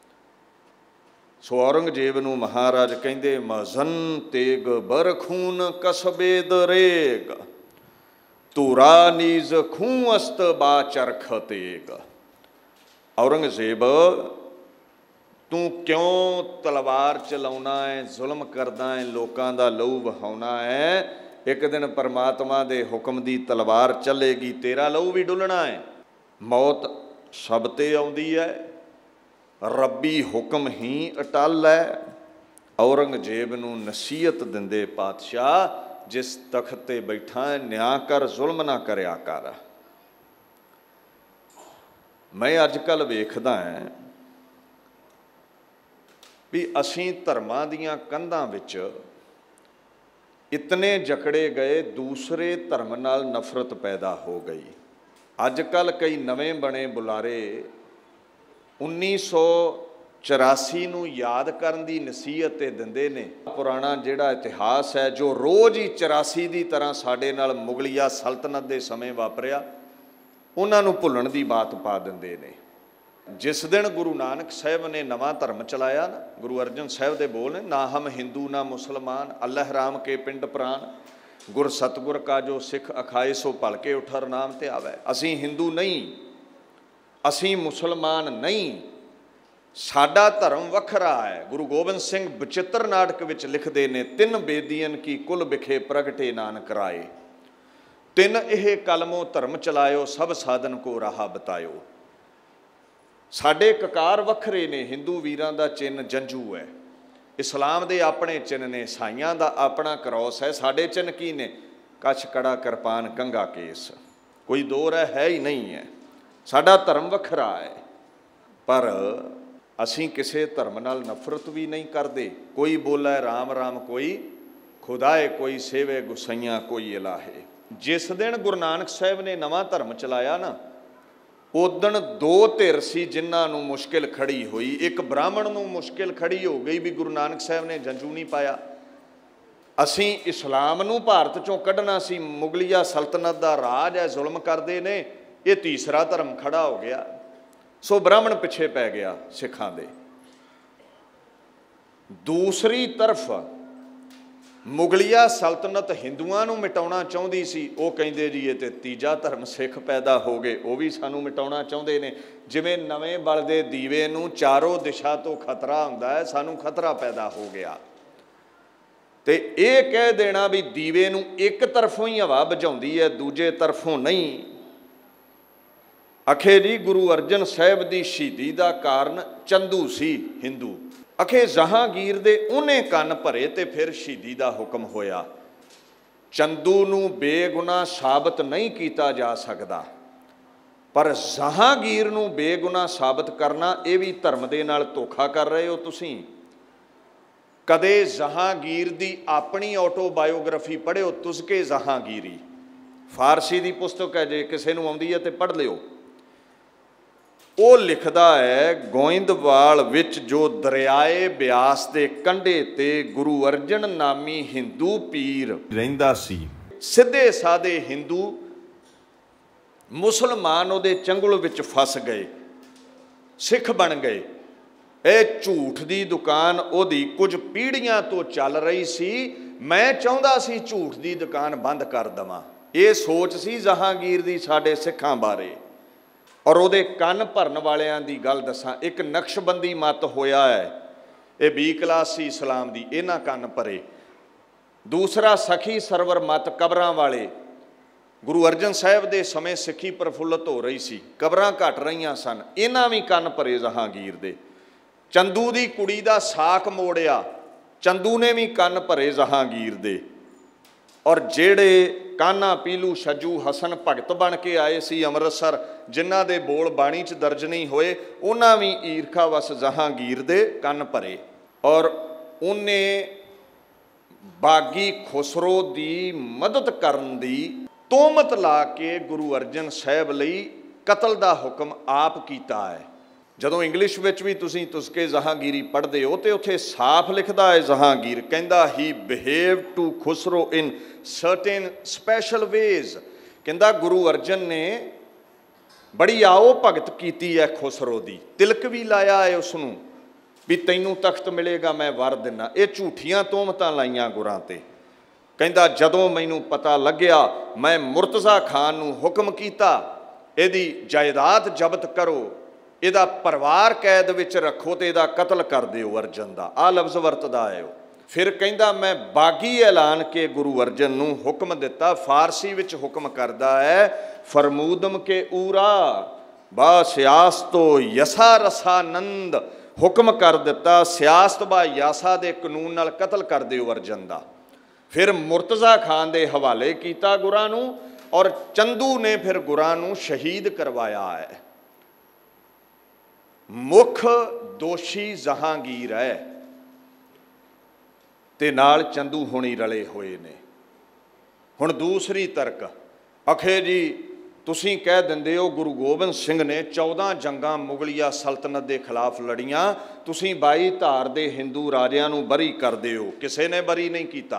सो औरंगजेब नूं महाराज कहंदे मजन तेग बरखून कसबे दरेग, तूरा नीज खूं अस्त बाचरख तेग। औरंगजेब तू क्यों तलवार चलाउना है, जुल्म करदा है, लोकां दा लहू वहाउना है। एक दिन परमात्मा दे हुक्म दी तलवार चलेगी, तेरा लहू भी डुलना है। मौत सब ते आउंदी है, रब्बी हुक्म ही अटल है। औरंगजेब नूं नसीहत दिंदे पातशाह, जिस तख्त ते बैठा है न्याय कर, जुल्म ना करया कर। मैं अजकल वेखदा है भी असीं धर्मां दीयां कंधां विच इतने जकड़े गए, दूसरे धर्म नाल नफरत पैदा हो गई। अजकल कई नवें बने बुलारे उन्नीस सौ चौरासी नूं याद करन दी नसीहत ते दिंदे ने। पुराना जिहड़ा इतिहास है जो रोज़ ही चौरासी दी तरह साडे नाल मुगलिया सल्तनत दे समय वापरिया, उन्हां नूं भुल्लण दी बात पा दिंदे ने। जिस दिन गुरु नानक साहब ने नवा धर्म चलाया ना, गुरु अर्जन साहब दे बोल ने, ना हम हिंदू ना मुसलमान, अल्लाह राम के पिंड प्राण, गुर सतगुर का जो सिख अखाए सो भलके उठर नाम ते आवे। असीं हिंदू नहीं, असीं मुसलमान नहीं, साडा धर्म वखरा है। गुरु गोबिंद सिंह बचित्र नाटक विच लिखदे ने, तिन बेदियन की कुल बिखे प्रगटे नानक राए, तिन एह कलमो धर्म चलायो, सब साधन को राह बतायो। साडे ककार वखरे ने, हिंदू वीरां दा चिन्ह जंजू है, इस्लाम दे अपने चिन्ह ने, ईसाइयां दा अपना क्रॉस है। साडे चिन्ह की ने? कछ कड़ा किरपान कंघा केस, कोई दो राय है ही नहीं है। साडा धर्म वखरा है, पर असीं किसी धर्म नाल नफरत भी नहीं करते। कोई बोले राम राम, कोई खुदाए, कोई सेवे गुसाइयां, कोई इलाहे। जिस दिन गुरु नानक साहब ने नवा धर्म चलाया ना, उदण दो धिर सी जिन्हां नूं मुश्किल खड़ी हुई। एक ब्राह्मण नूं मुश्किल खड़ी हो गई भी गुरु नानक साहब ने जंजू नहीं पाया, असीं इस्लाम नूं भारत चों कढ़ना सी, मुगलिया सल्तनत दा राज है, जुल्म करदे ने, ये तीसरा धर्म खड़ा हो गया। सो ब्राह्मण पिछे पै गया सिखां दे। दूसरी तरफ मुगलिया सल्तनत हिंदुआं नूं मिटाउणा चाहुंदी सी, वो कहिंदे जी ये ते तीजा धर्म सिख पैदा हो गए, वो भी सानूं मिटाउणा चाहुंदे ने। जिवें नवें बलदे दीवे नूं चारों दिशा तो खतरा हुंदा है, सानूं खतरा पैदा हो गया। ते ये कह देना भी दीवे नूं एक तरफों ही हवा बुझाउंदी है, दूजे तरफों नहीं। अखे जी गुरु अर्जन साहब की शहीदी का कारण चंदू सी हिंदू। अखे जहांगीर दे उन्हें कन भरे ते फिर शहीदी का हुक्म होया। चंदू नूं बेगुनाह साबित नहीं किया जा सकता, पर जहांगीर नूं बेगुनाह साबित करना ये भी धर्म दे नाल धोखा कर रहे हो तुसीं। कदे जहांगीर दी अपनी ऑटोबायोग्राफी पढ़ियो, तुज़के जहांगीरी, फारसी की पुस्तक है, जे किसी नूं आउंदी है तो पढ़ लियो। वो लिखदा है गोइंदवाल विच जो दरियाए ब्यास के कंढे ते गुरु अर्जन नामी हिंदू पीर रहिंदा सी। सीधे सादे हिंदू मुसलमान उहदे चंगुल विच फस गए, सिख बन गए। ਇਹ ਝੂਠ ਦੀ ਦੁਕਾਨ ਉਹਦੀ ਕੁਝ ਪੀੜ੍ਹੀਆਂ ਤੋਂ ਚੱਲ ਰਹੀ ਸੀ। ਮੈਂ ਚਾਹੁੰਦਾ ਸੀ ਝੂਠ ਦੀ ਦੁਕਾਨ ਬੰਦ ਕਰ ਦੇਵਾਂ, ਇਹ ਸੋਚ ਸੀ ਜਹਾਂਗੀਰ ਦੀ ਸਾਡੇ ਸਿੱਖਾਂ ਬਾਰੇ। ਔਰ ਉਹਦੇ ਕੰਨ ਭਰਨ ਵਾਲਿਆਂ ਦੀ ਗੱਲ ਦੱਸਾਂ, ਇੱਕ ਨਕਸ਼ਬੰਦੀ ਮਤ ਹੋਇਆ ਹੈ, ਇਹ ਬੀ ਕਲਾਸ ਸੀ ਇਸਲਾਮ ਦੀ, ਇਹਨਾਂ ਕੰਨ ਭਰੇ। ਦੂਸਰਾ ਸਖੀ ਸਰਵਰ ਮਤ ਕਬਰਾਂ ਵਾਲੇ, ਗੁਰੂ ਅਰਜਨ ਸਾਹਿਬ ਦੇ ਸਮੇਂ ਸਿੱਖੀ ਪ੍ਰਫੁੱਲਤ ਹੋ ਰਹੀ ਸੀ, ਕਬਰਾਂ ਘਟ ਰਹੀਆਂ ਸਨ, ਇਹਨਾਂ ਵੀ ਕੰਨ ਭਰੇ ਜਹਾਂਗੀਰ ਦੇ। चंदू की कुड़ी का साक मोड़िया, चंदू ने भी कन भरे जहांगीर दे। और जेड़े कान्हा पीलू छज्जू हसन भगत बन के आए सी अमृतसर, जिन्हां दे बोल बाणी च दर्ज नहीं होए, उन्हां भी ईरखा वस जहांगीर दे कन भरे। और उन्हें बागी खुसरो की मदद करन दी तोहमत ला के गुरु अर्जन साहब लई कतल का हुक्म आप कीता है। ਜਦੋਂ ਇੰਗਲਿਸ਼ ਵਿੱਚ ਵੀ ਤੁਸੀਂ ਤੁਸਕੇ ਜਹਾਂਗੀਰੀ ਪੜ੍ਹਦੇ ਹੋ ਤੇ ਉੱਥੇ ਸਾਫ਼ ਲਿਖਦਾ ਹੈ ਜਹਾਂਗੀਰ ਕਹਿੰਦਾ he behave to Khusro in certain special ways. ਕਹਿੰਦਾ ਗੁਰੂ ਅਰਜਨ ਨੇ ਬੜੀ ਆਓ ਭਗਤ ਕੀਤੀ ਹੈ ਖੁਸਰੋ ਦੀ, ਤਿਲਕ ਵੀ ਲਾਇਆ ਹੈ ਉਸ ਨੂੰ ਵੀ ਤੈਨੂੰ ਤਖਤ ਮਿਲੇਗਾ ਮੈਂ ਵਰ ਦਿੰਨਾ। ਇਹ ਝੂਠੀਆਂ ਤੋਹਮਤਾਂ ਲਾਈਆਂ ਗੁਰਾਂ ਤੇ। ਕਹਿੰਦਾ ਜਦੋਂ ਮੈਨੂੰ ਪਤਾ ਲੱਗਿਆ ਮੈਂ ਮੁਰਤਜ਼ਾ ਖਾਨ ਨੂੰ ਹੁਕਮ ਕੀਤਾ ਇਹਦੀ ਜਾਇਦਾਦ ਜ਼ਬਤ ਕਰੋ, ਇਹਦਾ ਪਰਿਵਾਰ कैद विच रखो तो ਇਹਦਾ कतल कर दिओ अर्जन का, आ लफ्ज़ वरतदा है। फिर कहता मैं बागी ऐलान के गुरु अर्जन नूं हुक्म दिता, फारसी विच हुक्म करदा है फरमूदम के ऊरा बा सियासतो यसा रसानंद, हुक्म कर दिता सियासत बा यासा दे कानून नाल कतल कर दिओ अर्जन का। फिर मुर्तज़ा खान दे हवाले कीता गुरां नूं, और चंदू ने फिर गुरां नूं शहीद करवाया है। मुख दोषी जहांगीर है ते नाल चंदू होनी रले हुए ने। हुण दूसरी तर्क अखे जी तुसीं कह दिंदे हो गुरु गोबिंद सिंह ने चौदह जंगां मुगलिया सल्तनत के खिलाफ लड़ियां, तुसीं बाई धार दे हिंदू राजियां नूं बरी करदे हो, किसी ने बरी नहीं कीता।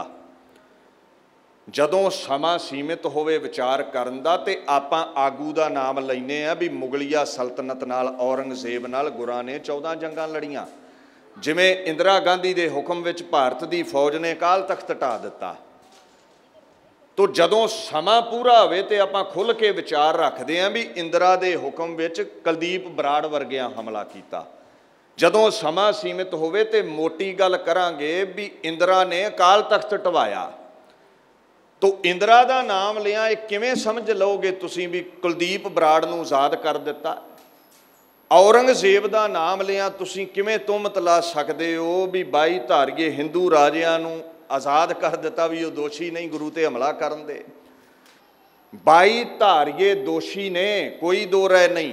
जदों समा सीमित होवे विचार करन दा ते आपां आगू दा नाम लैने आ भी मुगलिया सल्तनत नाल औरंगजेब नाल गुरां ने चौदह जंगां लड़ियां। जिवें इंदिरा गांधी दे हुक्म विच भारत दी फौज ने अकाल तख्त ढा दिता। तो जदों समा पूरा होवे ते आपां खुल के विचार रखदे आ भी इंदिरा दे हुक्म विच कुलदीप बराड़ वर्गियां हमला कीता। जदों समा सीमित होवे ते मोटी गल करांगे भी इंदिरा ने अकाल तख्त ढवाया। तो इंदिरा का नाम लिया एक किवें समझ लोगे तुसीं भी कुलदीप बराड़ नूं आज़ाद कर दिता। औरंगजेब का नाम लिया तुसीं किवें तुहमत ला सकदे हो भी बाई धारीए हिंदू राजियां नूं आज़ाद कर दिता भी वो दोषी नहीं गुरु ते हमला करन दे। बाई धारीए दोषी ने, कोई दो राय नहीं,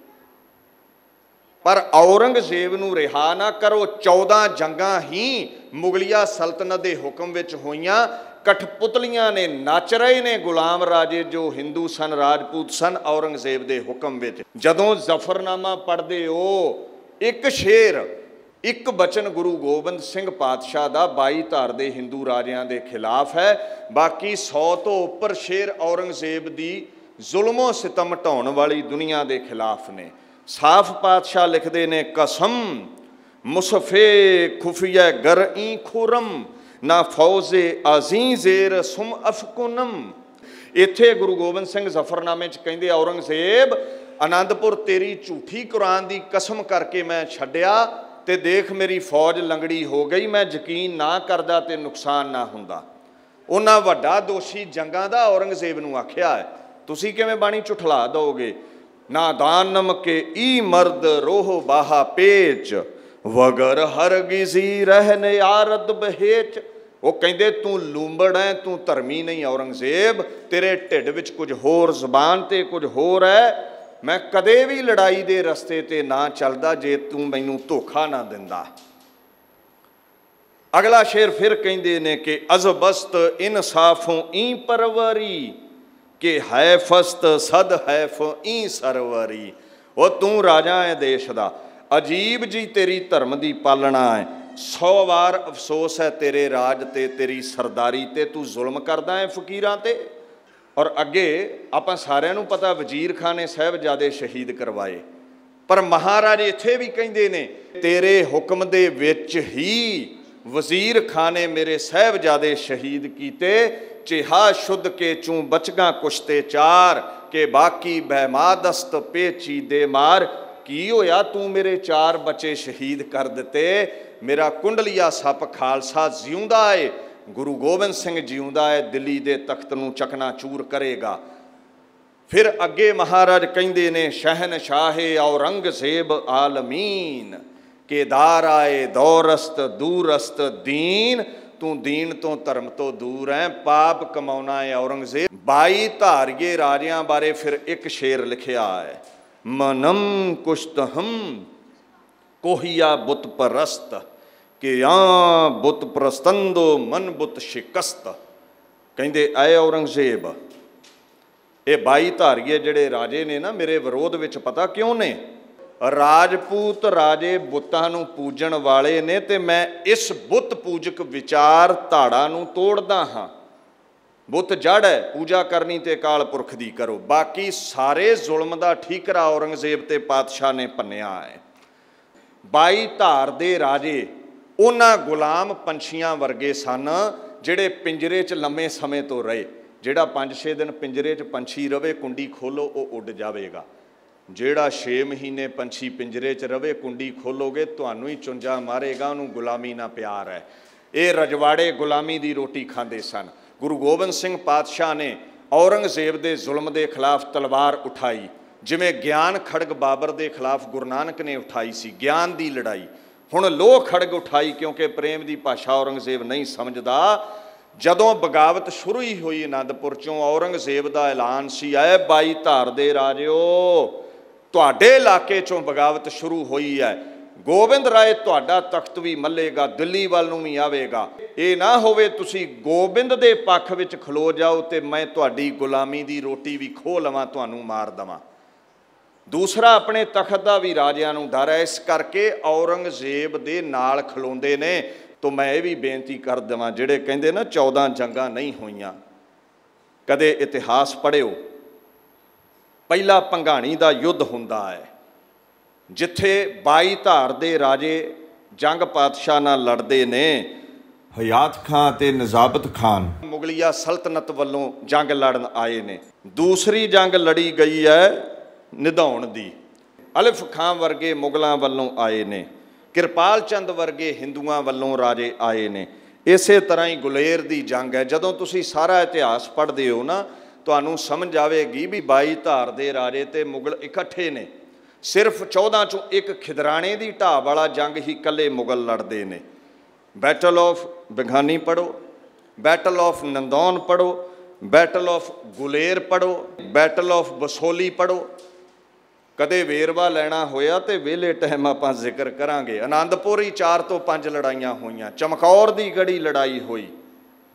पर औरंगजेब नूं रिहा ना करो। चौदह जंगां ही मुगलिया सल्तनत के हुक्म विच होईयां। कठपुतलियां ने नच रहे ने गुलाम राजे जो हिंदू सन राजपूत सन औरंगजेब के हुक्म विच। जदों जफरनामा पढ़ते हो एक शेर एक बचन गुरु गोबिंद सिंह पातशाह का बाई धार के हिंदू राजियां के खिलाफ है, बाकी सौ तो उपर शेर औरंगजेब की जुल्मों सितम ढाउण वाली दुनिया के खिलाफ ने। साफ पातशाह लिखते ने कसम मुसफे खुफिया गर ई खुरम ना फौजे अजी जेर सुम अफकुनम। इत्थे गुरु गोबिंद सिंह जफरनामे च कहंदे औरंगजेब आनंदपुर तेरी झूठी कुरान की कसम करके मैं छड्डिया ते देख मेरी फौज लंगड़ी हो गई, मैं यकीन ना करदा ते नुकसान ना हुंदा। उन्हां वड्डा दोषी जंगां दा औरंगजेब नूं आख्या है, तुसीं किवें बाणी झुठला दोगे। नादानम के ई मर्द रोह बाहा पेच वगर हरगिजी रहन यारद बहेच। वो कहते तू लूंबड़ है, तू धर्मी नहीं औरंगजेब, तेरे ढिड विच कुछ होर जबान ते कुछ होर है। मैं कदे भी लड़ाई दे रस्ते ते ना चलदा जे तू मैनू धोखा ना दिंदा। अगला शेर फिर कहते ने कि अजबस्त इंसाफों ई परवरी कि हैफस्त सद हैफ ई सरवरी। वो तू राजा है देश का, अजीब जी तेरी धर्म की पालना है, सौ वार अफसोस है तेरे राज ते तेरी सरदारी ते, तू जुल्म करदा है फकीरां ते। और अगे आपां सारिआं नूं पता वजीर खां ने साहिबजादे शहीद करवाए, पर महाराज इत्थे भी कहंदे ने तेरे हुक्म दे विच ही वजीर खां ने मेरे साहिबजादे शहीद कीते। चिहा शुद्ध के चूं बचगा कुश्ते चार के बाकी बहमादस्त पेची दे मार। की होया तू मेरे चार बच्चे शहीद कर दिते, मेरा कुंडलिया सप खालसा जिउंदा है, गुरु गोबिंद सिंह जिउंदा है, दिल्ली दे तख्त नूं चकनाचूर करेगा। फिर अगे महाराज कहंदे ने शहनशाहे औरंगजेब आलमीन के दार आए दौरस्त दूरस्त दीन। तू दीन तो धर्म तो दूर है, पाप कमाउना है औरंगजेब। बाई धारिए राजियां बारे फिर एक शेर लिखिया है, मनम कुश्तहम कोहिया बुत परस्त कि या बुत प्रस्तंदो मन बुत शिकस्त। कहंदे ऐ औरंगजेब ये बाई धारिए जिहड़े राजे ने ना मेरे विरोध विच पता क्यों ने, राजपूत राजे बुत्तां नूं पूजण वाले ने ते मैं इस बुत पूजक विचार धाड़ा नूं तोड़दा हां। बुत जड़ है, पूजा करनी ते अकाल पुरख दी करो, बाकी सारे जुल्म दा ठीकरा औरंगजेब ते पातशाह ने भन्निया है। बाई धार दे राजे उन्हां गुलाम पंछियां वर्गे सन जिहड़े पिंजरे च लंबे समय तो रहे। जिहड़ा पांच छे दिन पिंजरे च पंछी रवे कुंडी खोलो वो उड़ जाएगा, जिहड़ा छे महीने पंछी पिंजरे च रवे कुंडी खोलोगे तुहानूं ही चुंजा मारेगा, उन्होंने गुलामी ना प्यार है। ये रजवाड़े गुलामी की रोटी खाते सन। गुरु गोबिंद सिंह पातशाह ने औरंगजेब के जुल्म के खिलाफ तलवार उठाई, जिमें ज्ञान खड़ग बाबर के खिलाफ गुरु नानक ने उठाई सी, ज्ञान की लड़ाई। हुण लोह खड़ग उठाई क्योंकि प्रेम की भाषा औरंगजेब नहीं समझदा। जदों बगावत शुरू ही हुई आनंदपुर चों औरंगजेब का ऐलान सी, ऐ बाई धार दे राजिओ तुहाडे इलाके चों बगावत शुरू हुई है, गोबिंद राय तुहाडा तख्त भी मल्लेगा, दिल्ली वाल नूं भी आवेगा। ये ना होवे तुसी गोबिंद दे पक्ष विच खलो जाओ ते मैं तुहाडी गुलामी दी रोटी भी खो लवां, तुहानूं मार दवां। दूसरा अपने तख्त का भी राजिआं नूं डर है, इस करके औरंगजेब दे नाल खलोंदे ने। तो मैं ये भी बेनती कर देवां जिहड़े कहंदे ना चौदह जंगां नहीं होईयां, कदे इतिहास पढ़िओ। पहला भंगाणी का युद्ध हुंदा है जिथे बाई धार दे राजे जंग पातशाह नाल लड़दे ने। हयात खां ते नजाबत खान मुगलिया सल्तनत वालों जंग लड़न आए ने। दूसरी जंग लड़ी गई है निधाउण दी, अलिफ खां वर्गे मुगलों वालों आए ने, किरपाल चंद वर्गे हिंदुआं वालों राजे आए ने। इस तरह ही गुलेर की जंग है। जदों तुसी सारा इतिहास पढ़ते हो ना तुहानूं समझ आवेगी भी बाई धार दे राजे ते मुगल इकट्ठे ने। सिर्फ चौदह चों एक खिदराणे की ढाह वाला जंग ही कल्ले मुगल लड़ते ने। बैटल ऑफ बिघानी पढ़ो, बैटल ऑफ नंदौन पढ़ो, बैटल ऑफ गुलेर पढ़ो, बैटल ऑफ बसोली पढ़ो। कदे वेरवा लेना होया तो वेले टाइम आपां जिक्र करांगे। आनंदपुर ही चार तो पांच लड़ाइयां होईयां, चमकौर की गढ़ी लड़ाई हुई,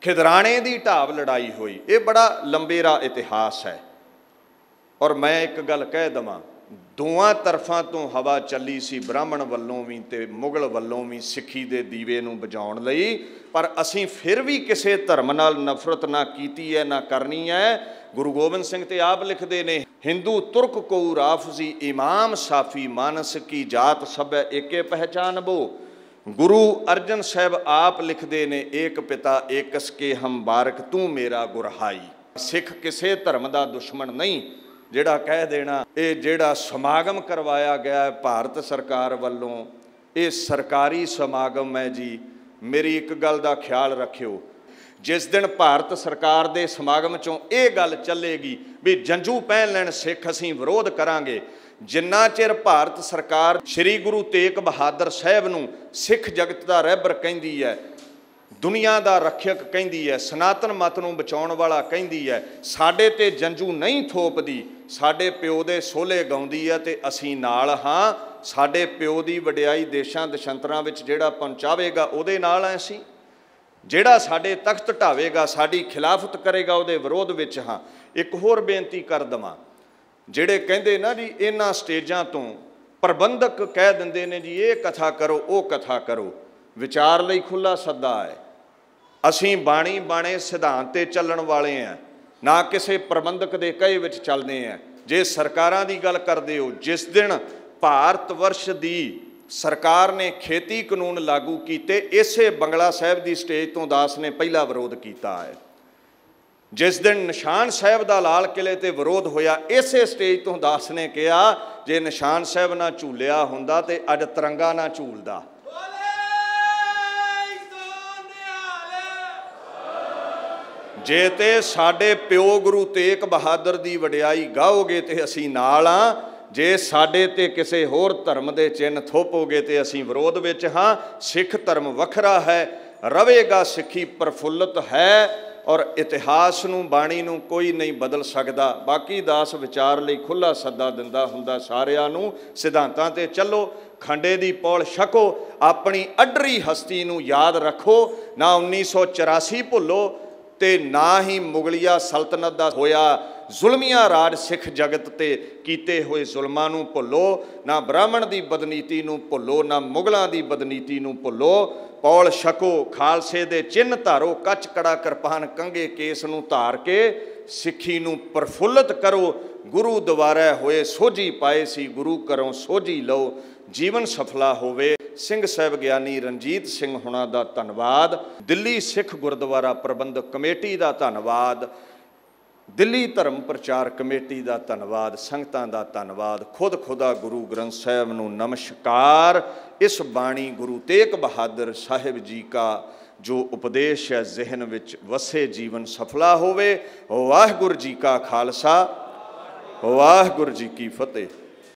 खिदराने की ढाब लड़ाई हुई, ये बड़ा लंबेरा इतिहास है। और मैं एक गल कह देवां, दोवां तरफां तो हवा चली सी, ब्राह्मण वल्लों भी ते मुगल वल्लों भी सिੱਖੀ ਦੇ ਦੀਵੇ ਨੂੰ ਬੁਝਾਉਣ ਲਈ, पर असीं फिर भी किसी धर्म नाल नफरत ना कीती है ना करनी है। गुरु गोबिंद सिंह ते आप लिखते ने, हिंदू तुर्क को राफजी इमाम साफी मानस की जात सब एके पहचान बो। गुरु अर्जन साहब आप लिखते ने, एक पिता एकस के हम बारक तू मेरा गुरहाई। सिख किसी धर्म का दुश्मन नहीं। ਜਿਹੜਾ ਕਹਿ ਦੇਣਾ ਇਹ ਜਿਹੜਾ ਸਮਾਗਮ ਕਰਵਾਇਆ ਗਿਆ ਹੈ ਭਾਰਤ ਸਰਕਾਰ ਵੱਲੋਂ, ਇਹ ਸਰਕਾਰੀ ਸਮਾਗਮ ਹੈ ਜੀ। ਮੇਰੀ ਇੱਕ ਗੱਲ ਦਾ ਖਿਆਲ ਰੱਖਿਓ, ਜਿਸ ਦਿਨ ਭਾਰਤ ਸਰਕਾਰ ਦੇ ਸਮਾਗਮ 'ਚੋਂ ਇਹ ਗੱਲ ਚੱਲੇਗੀ ਵੀ ਜੰਝੂ ਪਹਿਨ ਲੈਣ ਸਿੱਖ, ਅਸੀਂ ਵਿਰੋਧ ਕਰਾਂਗੇ। ਜਿੰਨਾ ਚਿਰ ਭਾਰਤ ਸਰਕਾਰ ਸ਼੍ਰੀ ਗੁਰੂ ਤੇਗ ਬਹਾਦਰ ਸਾਹਿਬ ਨੂੰ ਸਿੱਖ ਜਗਤ ਦਾ ਰਹਿਬਰ ਕਹਿੰਦੀ ਹੈ, दुनिया का रक्षक कहती है, सनातन मत नूं बचाउण वाला कहती है, साडे ते जंजू नहीं थोपदी, साडे प्यो दे सोले गाउंदी है ते असीं नाल हां। साडे प्यो दी वडियाई देशां दशंतरां विच जिहड़ा पहुंचावेगा उहदे नाल हां असीं, जिहड़ा साडे तख्त ढावेगा, साडी खिलाफत करेगा, उहदे विरोध विच हां। एक होर बेनती कर दवां, जिहड़े कहंदे ना जी इन्हां स्टेजां तों प्रबंधक कह दिंदे ने जी ये कथा करो वो कथा करो, विचार लई खुला सद्दा है। असीं बाणी बाणे सिद्धांत ते चलण वाले हैं, ना किसी प्रबंधक दे कहे विच चलदे हैं। जे सरकारां दी गल करदे हो, जिस दिन भारत वर्ष दी सरकार ने खेती कानून लागू कीते, इसे बंगला साहिब दी स्टेज तो दास ने पहला विरोध कीता है। जिस दिन निशान साहिब दा लाल किले ते विरोध होया, इसे स्टेज तो दास ने कहा जे निशान साहिब ना झूलिया हुंदा ते अज तिरंगा ना झूलदा। जे ते साडे प्यो गुरु तेग बहादुर दी वडियाई गाओगे ते असीं नाल हां, जे साडे ते किसी होर धर्म दे चिन्ह थोपोगे ते असीं विरोध विच हां। सिख धर्म वखरा है, रवेगा सिੱਖੀ प्रफुल्लित है, और इतिहास नूं बाणी नूं कोई नहीं बदल सकदा। बाकी दास विचार लई खुला सद्दा दिंदा हुंदा सारिआं नूं, सिद्धांतां ते चलो, खंडे दी पौल छको, अपनी अडरी हस्ती नूं याद रखो। ना उन्नीस सौ चौरासी भुल्लो ते ना ही मुगलिया सल्तनत दा होया जुल्मिया राज सिख जगत ते कीते हुए जुल्मां नूं भुल्लो, ना ब्राह्मण दी बदनीति नूं भुल्लो, ना मुगलों की बदनीति नूं भुल्लो। पौल छको, खालसे दे चिन्ह धारो, कच कड़ा किरपान कंघे केस नूं धार के सिੱਖੀ नूं प्रफुल्लित करो। गुरु द्वारा होए सोझी पाए सी, गुरु करों सोझी लो, जीवन सफला होवे। ਸਿੰਘ ਸਾਹਿਬ ਗਿਆਨੀ ਰਣਜੀਤ ਸਿੰਘ ਹੁਣਾਂ ਦਾ ਧੰਨਵਾਦ। ਦਿੱਲੀ ਸਿੱਖ ਗੁਰਦੁਆਰਾ ਪ੍ਰਬੰਧਕ ਕਮੇਟੀ ਦਾ ਧੰਨਵਾਦ। ਦਿੱਲੀ ਧਰਮ ਪ੍ਰਚਾਰ ਕਮੇਟੀ ਦਾ ਧੰਨਵਾਦ। ਸੰਗਤਾਂ ਦਾ ਧੰਨਵਾਦ। ਖੁਦ ਖੁਦਾ ਗੁਰੂ ਗ੍ਰੰਥ ਸਾਹਿਬ ਨੂੰ ਨਮਸਕਾਰ। ਇਸ ਬਾਣੀ ਗੁਰੂ ਤੇਗ ਬਹਾਦਰ ਸਾਹਿਬ ਜੀ का जो उपदेश है जहन विच वसे, जीवन सफला होवे। वाहिगुरू जी का खालसा, वाहिगुरू जी की फतेह।